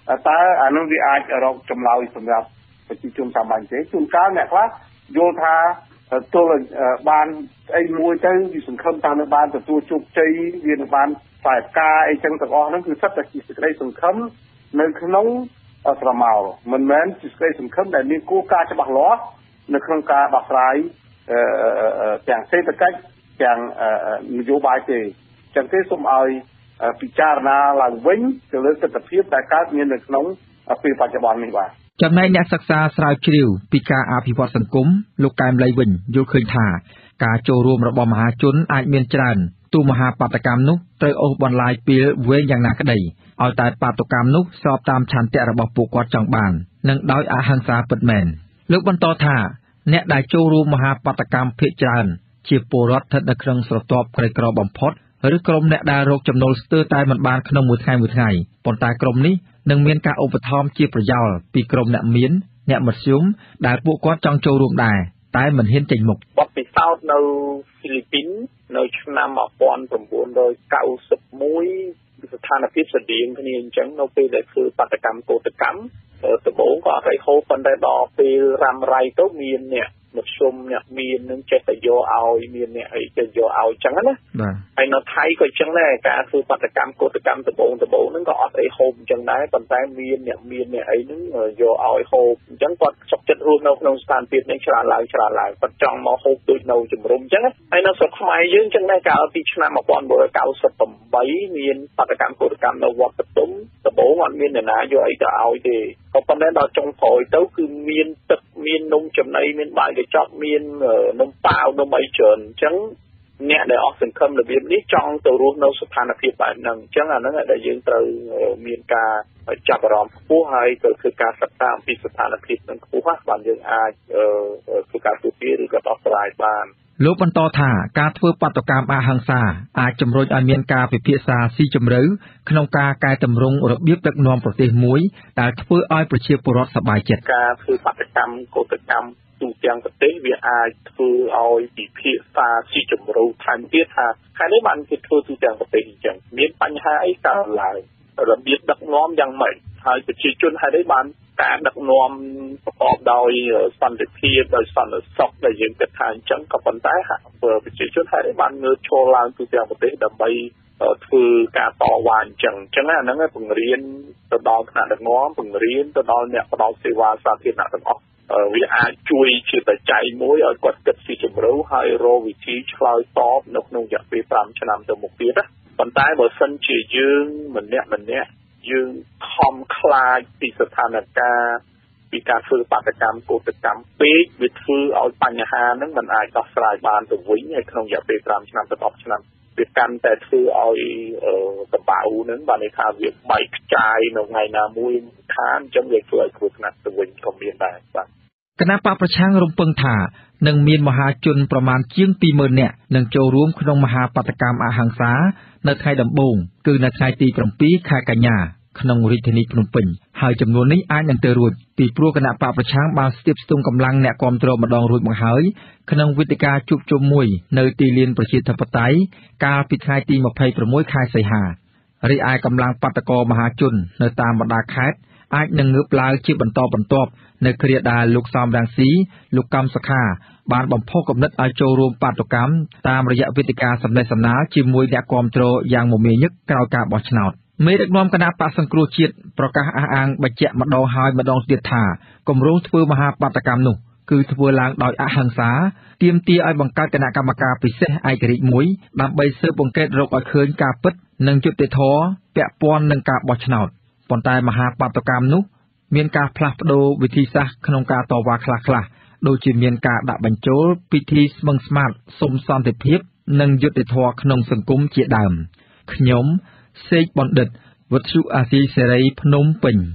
តើអានោះវាអាចរកចម្លើយសម្រាប់ប្រជាជនសាមញ្ញទេជួនកាលអ្នកខ្លះយល់ថាទល់បានអីមួយទៅវាសង្ឃឹមថានឹងបានទទួលជោគជ័យវានឹងបានខ្សែផ្កាអីចឹងទាំងអស់ហ្នឹងគឺសិតតែជាសេចក្តីសង្ឃឹមនៅក្នុងស្រមោលមិនមែនជាសេចក្តីសង្ឃឹមដែលមានគោលការណ៍ច្បាស់លាស់នៅក្នុងការដោះស្រាយទាំងសេដ្ឋកិច្ចទាំងនយោបាយទេចឹងទេសូមឲ្យពិចារណាឡើងវិញទៅលើទស្សនវិជ្ជាដែលកើតមាននៅក្នុងពេលបច្ចុប្បន្ននេះបាទចំណែកអ្នកសិក្សាស្រាវជ្រាវពីការអភិវឌ្ឍសង្គមលោកកែមលីវិញយល់ឃើញថាការចូលរួមរបស់មហាជនអាចមានច្រើនទោះមហាបាតុកម្មនោះត្រូវអូសបន្លាយពេលវែងយ៉ាងណាក្តីឲ្យតែបាតុកម្មនោះស្របតាមឆន្ទៈរបស់ពួកគាត់ចង់បាននិងដោយអហិង្សាពិតមែនលោកបន្តថាអ្នកដែលចូលរួមមហាបាតុកម្មភាគច្រើនជាពលរដ្ឋស្ថិតនៅក្នុងស្រទាប់ក្រីក្របំផុតឬក្រុមអ្នកដែលរកចំណូលស្ទើរតែមិនបានក្នុងមួយថ្ងៃមួយថ្ងៃប៉ុន្តែក្រុមនេះនឹងមានការឧបត្ថម្ភជាប្រយោលពីក្រុមអ្នកមានអ្នកមធ្យមដែលពួកគាត់ចង់ចូលរួមដែរតែមិនហ៊ានចេញមុខបទពិសោធន៍នៅហ្វីលីពីននៅឆ្នាំmột nghìn chín trăm chín mươi mốtស្ថានភាពស្តៀងគ្នាអញ្ចឹងនៅពេលដែលធ្វើបាតកម្មកោតកម្មដំបូងក៏អត់ឲ្យហូបប៉ុន្តែដល់ពេលរ៉ាំរ៉ៃទៅមានអ្នកមធ្យមអ្នកមាននឹងចេះតែយកឲ្យមានអ្នកអីចេះយកឲ្យអញ្ចឹងណាបាទហើយនៅថៃក៏អញ្ចឹងដែរការធ្វើបាតកម្មកោតកម្មដំបូងដំបូងហ្នឹងក៏អត់អីហូបអញ្ចឹងដែរប៉ុន្តែមានអ្នកមានអ្នកអីហ្នឹងយកឲ្យហូបអញ្ចឹងគាត់សុខចិត្តរស់នៅក្នុងស្ថានភាពនេះច្រើនឡើងច្រើនឡើងគាត់ចង់មកហូបដូចនៅជំរំអញ្ចឹងហើយនៅស្រុកខ្មែរយើងអញ្ចឹងដែរកាលពីឆ្នាំmột nghìn chín trăm chín mươi támមានបាតកម្មកោតកម្មនៅវត្តបទុមដំបូងអត់មានអ្នកណាយកអីទៅឲ្យទេក៏ប៉ុន្តែដល់ចុងក្រោយទៅគឺមានទឹកមាននំចំណីមានបាយកញ្ចប់មាននំប៉ាវនំអីច្រើនអញ្ចឹងអ្នកដែលអស់សង្ឃឹមរបៀបនេះចង់ទៅរស់នៅស្ថានភាពបែបហ្នឹងអញ្ចឹងអាហ្នឹងដែលយើងត្រូវមានការចាប់អារម្មណ៍ខ្ពស់ហើយទៅធ្វើការសិក្សាអំពីស្ថានភាពហ្នឹងខ្ពស់បានយើងអាចធ្វើការទូទាឬក៏ដោះស្រាយបានលោកបន្តថាការធ្វើបាតុកម្មអហិង្សាអាចជំរុញឲ្យមានការពិភាក្សាស៊ីជម្រៅក្នុងការកែតម្រង់របៀបដឹកនាំប្រទេសមួយដែលធ្វើឲ្យប្រជាពលរដ្ឋសប្បាយចិត្តការធ្វើបាតុកម្មកោតកម្មទូទាំងប្រទេសវាអាចធ្វើឲ្យពិភាក្សាស៊ីជម្រៅថែមទៀតថាខែនេះបានគេធ្វើទូទាំងប្រទេសអញ្ចឹងមានបញ្ហាអីកើតឡើងរបៀបដឹកនាំយ៉ាងម៉េចហើយប្រជាជនហេតុអីបានការដឹកនាំប្រកបដោយសន្តិភាពដោយសន្តិសុខដែលយើងគិតថាអញ្ចឹងក៏ប៉ុន្តែប្រជាជនហេតុអីបានងើបឈរឡើងទូទាំងប្រទេសដើម្បីធ្វើការតវ៉ាអញ្ចឹងអញ្ចឹងអាហ្នឹងបង្រៀនទៅដល់ថ្នាក់ដឹកនាំបង្រៀនទៅដល់អ្នកផ្ដល់សេវាសាធារណៈទាំងអស់វាអាចជួយជាបច្ច័យមួយឲ្យគាត់គិតស៊ីជម្រៅហើយរកវិធីឆ្លើយតបនៅក្នុងរយៈពេលប្រាំឆ្នាំទៅមុខទៀតណាប៉ុន្តែបើសិនជាយើងម្នាក់ម្នាក់យើងខំខ្លាចពីស្ថានភាពពីការធ្វើបាតកម្មកោតកម្មពេកវាធ្វើឲ្យបញ្ហាហ្នឹងมันអាចដោះស្រាយបានទៅវិញហើយក្នុងរយៈពេលប្រាំឆ្នាំទៅដប់ឆ្នាំវាកាន់តែធ្វើឲ្យកម្ពុជាហ្នឹងបានន័យថាវាបែកខ្ចាយនៅថ្ងៃណាមួយខានអញ្ចឹងវាធ្វើឲ្យគ្រោះថ្នាក់ទៅវិញក៏មានដែរបាទគណៈបកប្រឆាំងរំពឹងថានឹងមានមហាជនប្រមាណជាងពីរម៉ឺននាក់នឹងចូលរួមក្នុងមហាបាតុកម្មអហិង្សានៅថ្ងៃដំបូងគឺនៅថ្ងៃទី7ខែកញ្ញាក្នុងរាជធានីភ្នំពេញហើយចំនួននេះអាចនឹងទៅរួចពីព្រោះគណៈបកប្រឆាំងបានស្ទាបស្ទង់កម្លាំងអ្នកគាំទ្រម្ដងរួចមកហើយក្នុងវេទិកាជួបជុំមួយនៅទីលានប្រជាធិបតេយ្យកាលពីថ្ងៃទីยี่สิบหกខែសីហារីឯកម្លាំងបាតកោមហាជននៅតាមបណ្ដាខេត្តអាចនឹងងើបឡើងជាបន្តបន្ទាប់នៅគ្រាដែលលោកសំរងស៊ីលោកកំសខាបានបំផុសគំនិតឲ្យចូលរួមបាតុកម្មតាមរយៈវេទិកាសម្ដែងសម្ដាលជាមួយអ្នកគាំទ្រយ៉ាងមមាញឹកក្រោយការបោះឆ្នោតមេដឹកនាំគណៈបក្សសង្គ្រោះជាតិប្រកាសអះអាងបញ្ជាក់ម្ដងហើយម្ដងទៀតថាគម្រោងធ្វើមហាបាតុកម្មនោះគឺធ្វើឡើងដោយអហិង្សាទាមទារឲ្យបង្កើតគណៈកម្មការពិសេសឯករាជ្យមួយដើម្បីស៊ើបអង្កេតរកឲ្យឃើញការពិតនិងយុត្តិធម៌ពាក់ព័ន្ធនឹងការបោះឆ្នោតប៉ុន្តែមហាបាតុកម្មនោះមានការផ្លាស់ប្ដូរវិធីសាស្ត្រក្នុងការតវ៉ាខ្លះៗដូចជាមានការដាក់បញ្ចូលពិធីស្មឹងស្មាតសុំសន្តិភាពនិងយុត្តិធម៌ក្នុងសង្គមជាដើមខ្ញុំសេកបណ្ឌិតវុទ្ធុអាស៊ីសេរីភ្នំពេញ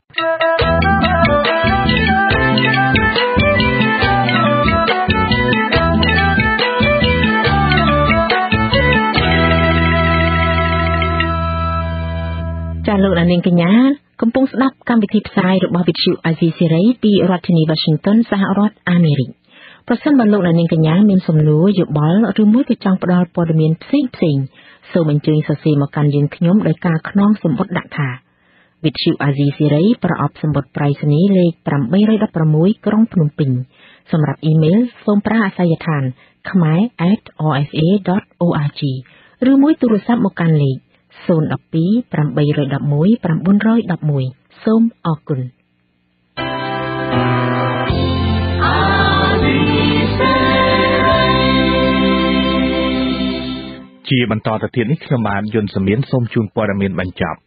ចាលោកនាងកញ្ញាកំពុងស្ដាប់កម្មវិធីផ្សាយរបស់វិទ្យុអាស៊ីសេរីពីរដ្ឋធានី Washington សហរដ្ឋអាមេរិកប្រសិនបើលោកនាងកញ្ញាមានសំណួរយោបល់ឬមួយក៏ចង់ផ្ដល់ព័ត៌មានផ្សេងៗសូមអញ្ជើញសរសេរមកកាន់យើងខ្ញុំដោយការខ្នងសម្បត្តិដាក់ថាវិទ្យុអាស៊ីសេរីប្រអប់សម្បត្តិប្រៃសណីលេខeight one sixក្រុងភ្នំពេញសម្រាប់អ៊ីមែលសូមប្រើអាសយដ្ឋាន khmae at r f a dot org ឬមួយទូរស័ព្ទមកកាន់លេខzero one two eight one one nine one oneសូមអរគុណជាបន្តទៅទៀតនេះខ្ញុំបានយុនសមៀនសូមជូនព័ត៌មានបញ្ចប់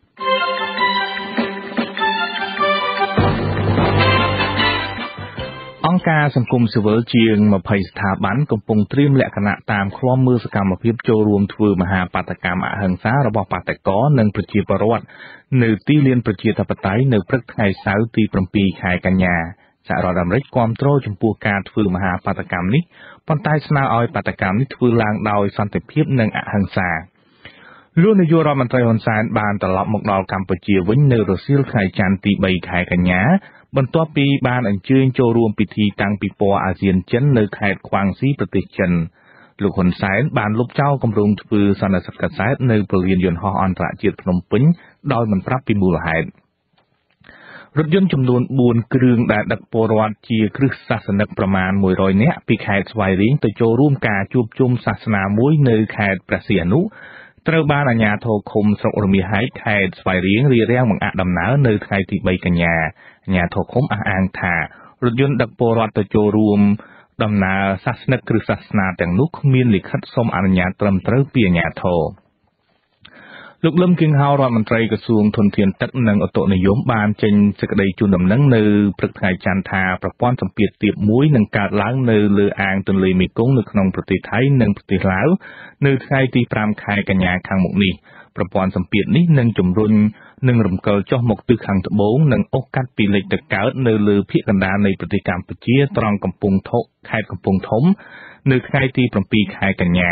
អង្គការសង្គមស៊ីវិលជាងtwentyស្ថាប័នកំពុងត្រៀមលក្ខណៈតាមឃ្លាំមើលសកម្មភាពចូលរួមធ្វើមហាបាតកម្មអហិង្សារបស់បាតកោនិងប្រជាពលរដ្ឋនៅទីលានប្រជាធិបតេយ្យនៅព្រឹកថ្ងៃសៅរ៍ទីsevenខែកញ្ញាសហរដ្ឋអាមេរិកគាំទ្រចំពោះការធ្វើមហាបាតកម្មនេះប៉ុន្តែស្នើឲ្យបាតកម្មនេះធ្វើឡើងដោយសន្តិភាពនិងអហិង្សាលោកនាយករដ្ឋមន្ត្រីហ៊ុនសែនបានត្រឡប់មកដល់កម្ពុជាវិញនៅរសៀលថ្ងៃច័ន្ទទីthreeខែកញ្ញាបន្ទាប់ពីបានអញ្ជើញចូលរួមពិធីតាំងពិព័រណ៍អាស៊ានចិននៅខេត្តខ្វាងស៊ីប្រទេសចិនលោកហ៊ុនសែនបានលុបចោលគម្រោងធ្វើសន្និសីទកាសែតនៅព្រលានយន្តហោះអន្តរជាតិភ្នំពេញដោយមិនប្រាប់ពីមូលហេតុរថយន្តចំនួនfourគ្រឿងដែលដឹកពលរដ្ឋជាគ្រឹះសាសនិកប្រមាណone hundredនាក់ពីខេត្តស្វាយរៀងទៅចូលរួមការជួបជុំសាសនាមួយនៅខេត្តព្រះសីហនុត្រូវបានអាជ្ញាធរឃុំស្រុករមាសហែកខេត្តស្វាយរៀងរារាំងបង្អាក់ដំណើរនៅថ្ងៃទីthreeកញ្ញាអាជ្ញាធរឃុំអះអាងថារថយន្តដឹកពលរដ្ឋទៅចូលរួមដំណើរសាសនិកគ្រឹះសាសនាទាំងនោះគ្មានលិខិតសុំអនុញ្ញាតត្រឹមត្រូវពីអាជ្ញាធរលោកលឹមគៀងហៅរដ្ឋមន្ត្រីក្រសួងធនធានទឹកនិងឧតុនិយមបានចេញសេចក្តីជូនដំណឹងនៅព្រឹកថ្ងៃច័ន្ទថាប្រព័ន្ធសម្ពាធទាបមួយនឹងកើតឡើងនៅលើអាងទន្លេមេគង្គនៅក្នុងប្រទេសថៃនិងប្រទេសឡាវនៅថ្ងៃទីfiveខែកញ្ញាខាងមុខនេះប្រព័ន្ធសម្ពាធនេះនឹងជំរុញនឹងរំកិលចុះមកទិសខាងត្បូងនិងអូសកាត់ពីលិចទៅកើតនៅលើភាគកណ្ដាលនៃប្រទេសកម្ពុជាត្រង់កំពង់ថុកខេត្តកំពង់ធំនៅថ្ងៃទីsevenខែកញ្ញា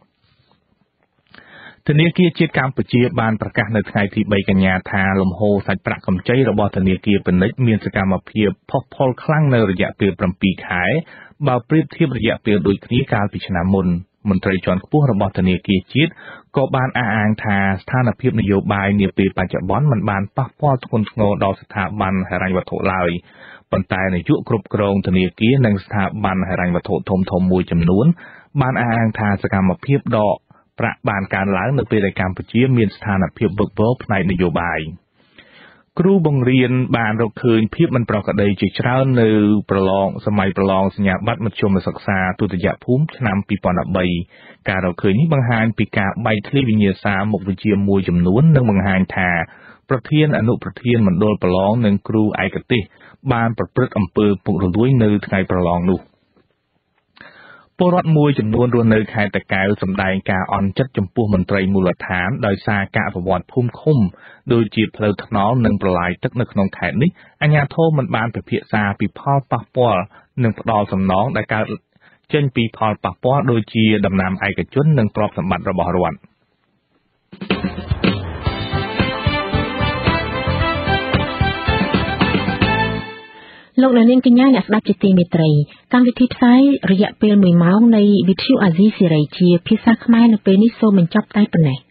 ធនាគារជាតិកម្ពុជាបានប្រកាសនៅថ្ងៃទីthreeកញ្ញាថាលំហូរសាច់ប្រាក់កម្ចីរបស់ធនាគារពាណិជ្ជមានសកម្មភាពផុសផុលខ្លាំងនៅរយៈពេលsevenខែបើប្រៀបធៀបរយៈពេលដូចគ្នាកាលពីឆ្នាំមុនមន្ត្រីជាន់ខ្ពស់របស់ធនាគារជាតិក៏បានអះអាងថាស្ថានភាពនយោបាយនាពេលបច្ចុប្បន្នមិនបានប៉ះពាល់ធ្ងន់ធ្ងរដល់ស្ថាប័នហិរញ្ញវត្ថុឡើយប៉ុន្តែនាយកគ្រប់គ្រងធនាគារនិងស្ថាប័នហិរញ្ញវត្ថុធំៗមួយចំនួនបានអះអាងថាសកម្មភាពដកប្រាក់បានកើនឡើងនៅពេលដែលកម្ពុជាមានស្ថានភាពវឹកវរផ្នែកនយោបាយគ្រូបង្រៀនបានរកឃើញភាពមិនប្រក្រតីជាច្រើននៅប្រឡងសម័យប្រឡងសញ្ញាបត្រមធ្យមសិក្សាទុតិយភូមិឆ្នាំtwo thousand thirteenការរកឃើញនេះបង្ហាញពីការបែកធ្លាយវិញ្ញាសាមុខវិជ្ជាមួយចំនួននិងបង្ហាញថាប្រធានអនុប្រធានមណ្ឌលប្រឡងនិងគ្រូឯកទេសបានប្រព្រឹត្តអំពើពុករលួយនៅថ្ងៃប្រឡងនោះពលរដ្ឋមួយចំនួនរស់នៅខេត្តតាកែវសម្ដែងការអន់ចិត្តចំពោះមន្ត្រីមូលដ្ឋានដោយសារការអភិវឌ្ឍភូមិឃុំដូចជាផ្លូវថ្នល់និងប្រឡាយទឹកនៅក្នុងខេត្តនេះអាជ្ញាធរមិនបានពិភាក្សាពីផលប៉ះពាល់និងផ្ដល់សំណងដែលកើតចេញពីផលប៉ះពាល់ដូចជាដំណាំឯកជននិងទ្រព្យសម្បត្តិរបស់រដ្ឋលោកអ្នកនាងកញ្ញាអ្នកស្ដាប់ជាទីមេត្រីកម្មវិធីផ្សាយរយៈពេលoneម៉ោងនៃវិទ្យុអាស៊ីសេរីជាភាសាខ្មែរនៅពេលនេះសូមបញ្ចប់តែប៉ុណ្ណេះ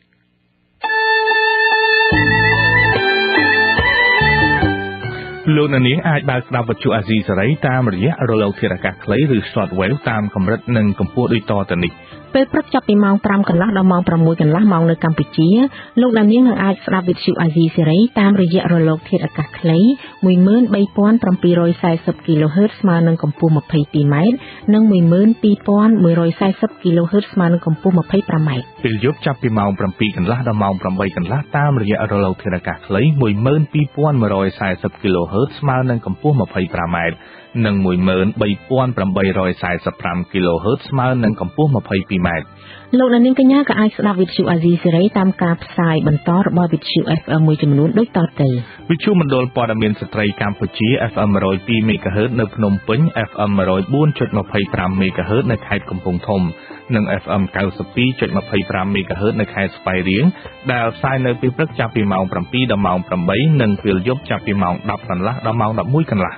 លោកអ្នកនាងអាចបើកស្ដាប់វិទ្យុអាស៊ីសេរីតាមរយៈរលកធាតុអាកាសខ្លីឬ Shortwave តាមកម្រិតនិងកម្ពស់ដូចតទៅនេះពេលព្រឹកចាប់ពីម៉ោងfiveកន្លះដល់ម៉ោងsixកន្លះម៉ោងនៅកម្ពុជាលោកអ្នកនាងនឹងអាចស្ដាប់វិទ្យុអាស៊ីសេរីតាមរយៈរលកធាតុអាកាសខ្លីone three seven four zero គីឡូហឺតស្មើនឹងកម្ពស់twenty-twoម៉ែត្រនិងone two one four zero គីឡូហឺតស្មើនឹងកម្ពស់twenty-fiveម៉ែត្រពេលយប់ចាប់ពីម៉ោងsevenកន្លះដល់ម៉ោងeightកន្លះតាមរយៈរលកធាតុអាកាសខ្លីone two one four zeroគីឡូហឺតស្មើនឹងកម្ពស់twenty-fiveម៉ែត្រនិងone three eight four fiveគីឡូហឺតស្មើនឹងកម្ពស់twenty-twoម៉ែត្រលោកអ្នកនាងកញ្ញាក៏អាចស្ដាប់វិទ្យុអាស៊ីសេរីតាមការផ្សាយបន្តរបស់វិទ្យុ F M មួយចំនួនដូចតទៅវិទ្យុមណ្ឌលព័ត៌មានស្ត្រីកម្ពុជា F M one oh two មេហ្គាហឺត នៅភ្នំពេញ F M one oh four twenty-five មេហ្គាហឺត នៅខេត្តកំពង់ធំនិង F M ninety-two twenty-five មេហ្គាហឺត នៅខេត្តស្វាយរៀងដែលផ្សាយនៅពេលព្រឹកចាប់ពីម៉ោងsevenដល់ម៉ោងeightនិងពេលយប់ចាប់ពីម៉ោងtenកន្លះដល់ម៉ោងelevenកន្លះ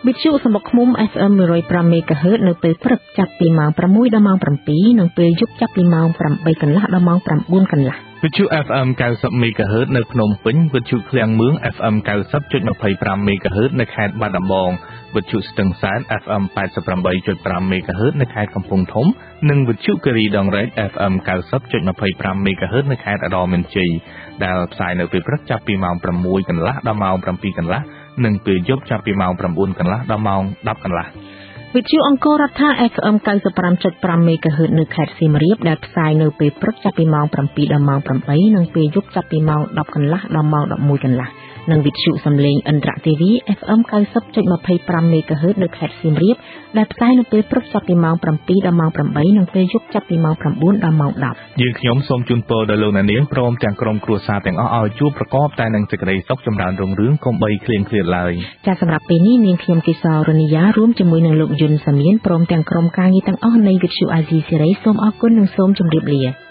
វិទ្យុសំបុកឃ្មុំ เอฟ เอ็ม หนึ่งร้อยห้า MHz នៅពេលព្រឹកចាប់ពីម៉ោងប្រាំមួយដល់ម៉ោងប្រាំពីរនិងពេលយប់ចាប់ពីម៉ោងប្រាំបីកន្លះដល់ម៉ោងប្រាំបួនកន្លះវិទ្យុ เอฟ เอ็ม เก้าสิบ MHz នៅភ្នំពេញវិទ្យុឃ្លាំងមឿង เอฟ เอ็ม เก้าสิบ จุดยี่สิบห้า MHz នៅខេត្តបាត់ដំបងវិទ្ยุស្ទឹងសែន เอฟ เอ็ม แปดสิบแปด จุดห้า MHz នៅខេត្តកំពង់ធំនិងវិទ្យុគិរីដងរែក เอฟ เอ็ม เก้าสิบ จุดยี่สิบห้า MHz នៅខេត្តឧត្តរមានជ័យដែលផ្សាយនៅពេលព្រឹកចាប់ពីម៉ោងប្រាំមួយកន្លះដល់ម៉ោងប្រាំពីរកន្លះនិងពេលយប់ចាប់ពីម៉ោងប្រាំបួនកន្លះដល់ម៉ោងដប់កន្លះវិទ្យុអង្គររដ្ឋា เอฟ เอ็ม เก้าสิบห้า จุดห้า MHz នៅខេត្តសៀមរាបដែលផ្សាយនៅពេលព្រឹកចាប់ពីម៉ោងប្រាំពីរដល់ម៉ោងប្រាំបីនិងពេលយប់ចាប់ពីម៉ោងដប់កន្លះដល់ម៉ោងដប់មួយកន្លះនិងវិទ្យុសំឡេងឥន្ទ្រទេវី เอฟ เอ็ม เก้าสิบ จุดยี่สิบห้า MHz នៅខេត្តសៀមរាបដែលផ្សាយនៅពេលព្រឹកចាប់ពីម៉ោងប្រាំពីរដល់ម៉ោងប្រាំបីនិងពេលយប់ចាប់ពីម៉ោងប្រាំបួនដល់ម៉ោងដប់យើងខ្ញុំសូមជូនពរដល់លោកអ្នកនាងព្រមទាំងក្រុមគ្រួសារទាំងអស់ឲ្យជួបប្រកបតែនឹងសេចក្តីសុខចម្រើនរុងរឿងកុំបីឃ្លៀងឃ្លាតឡើយចាសសម្រាប់ពេលនេះនាងខ្ញុំកេសរនីយ៉ារួមជាមួយនឹងលោកយុនសាមៀនព្រមទាំងក្រុមការងារទាំងអស់នៃវិទ្យុអាស៊ីសេរីសូមអរគុណនិងសូមជម្រាបលា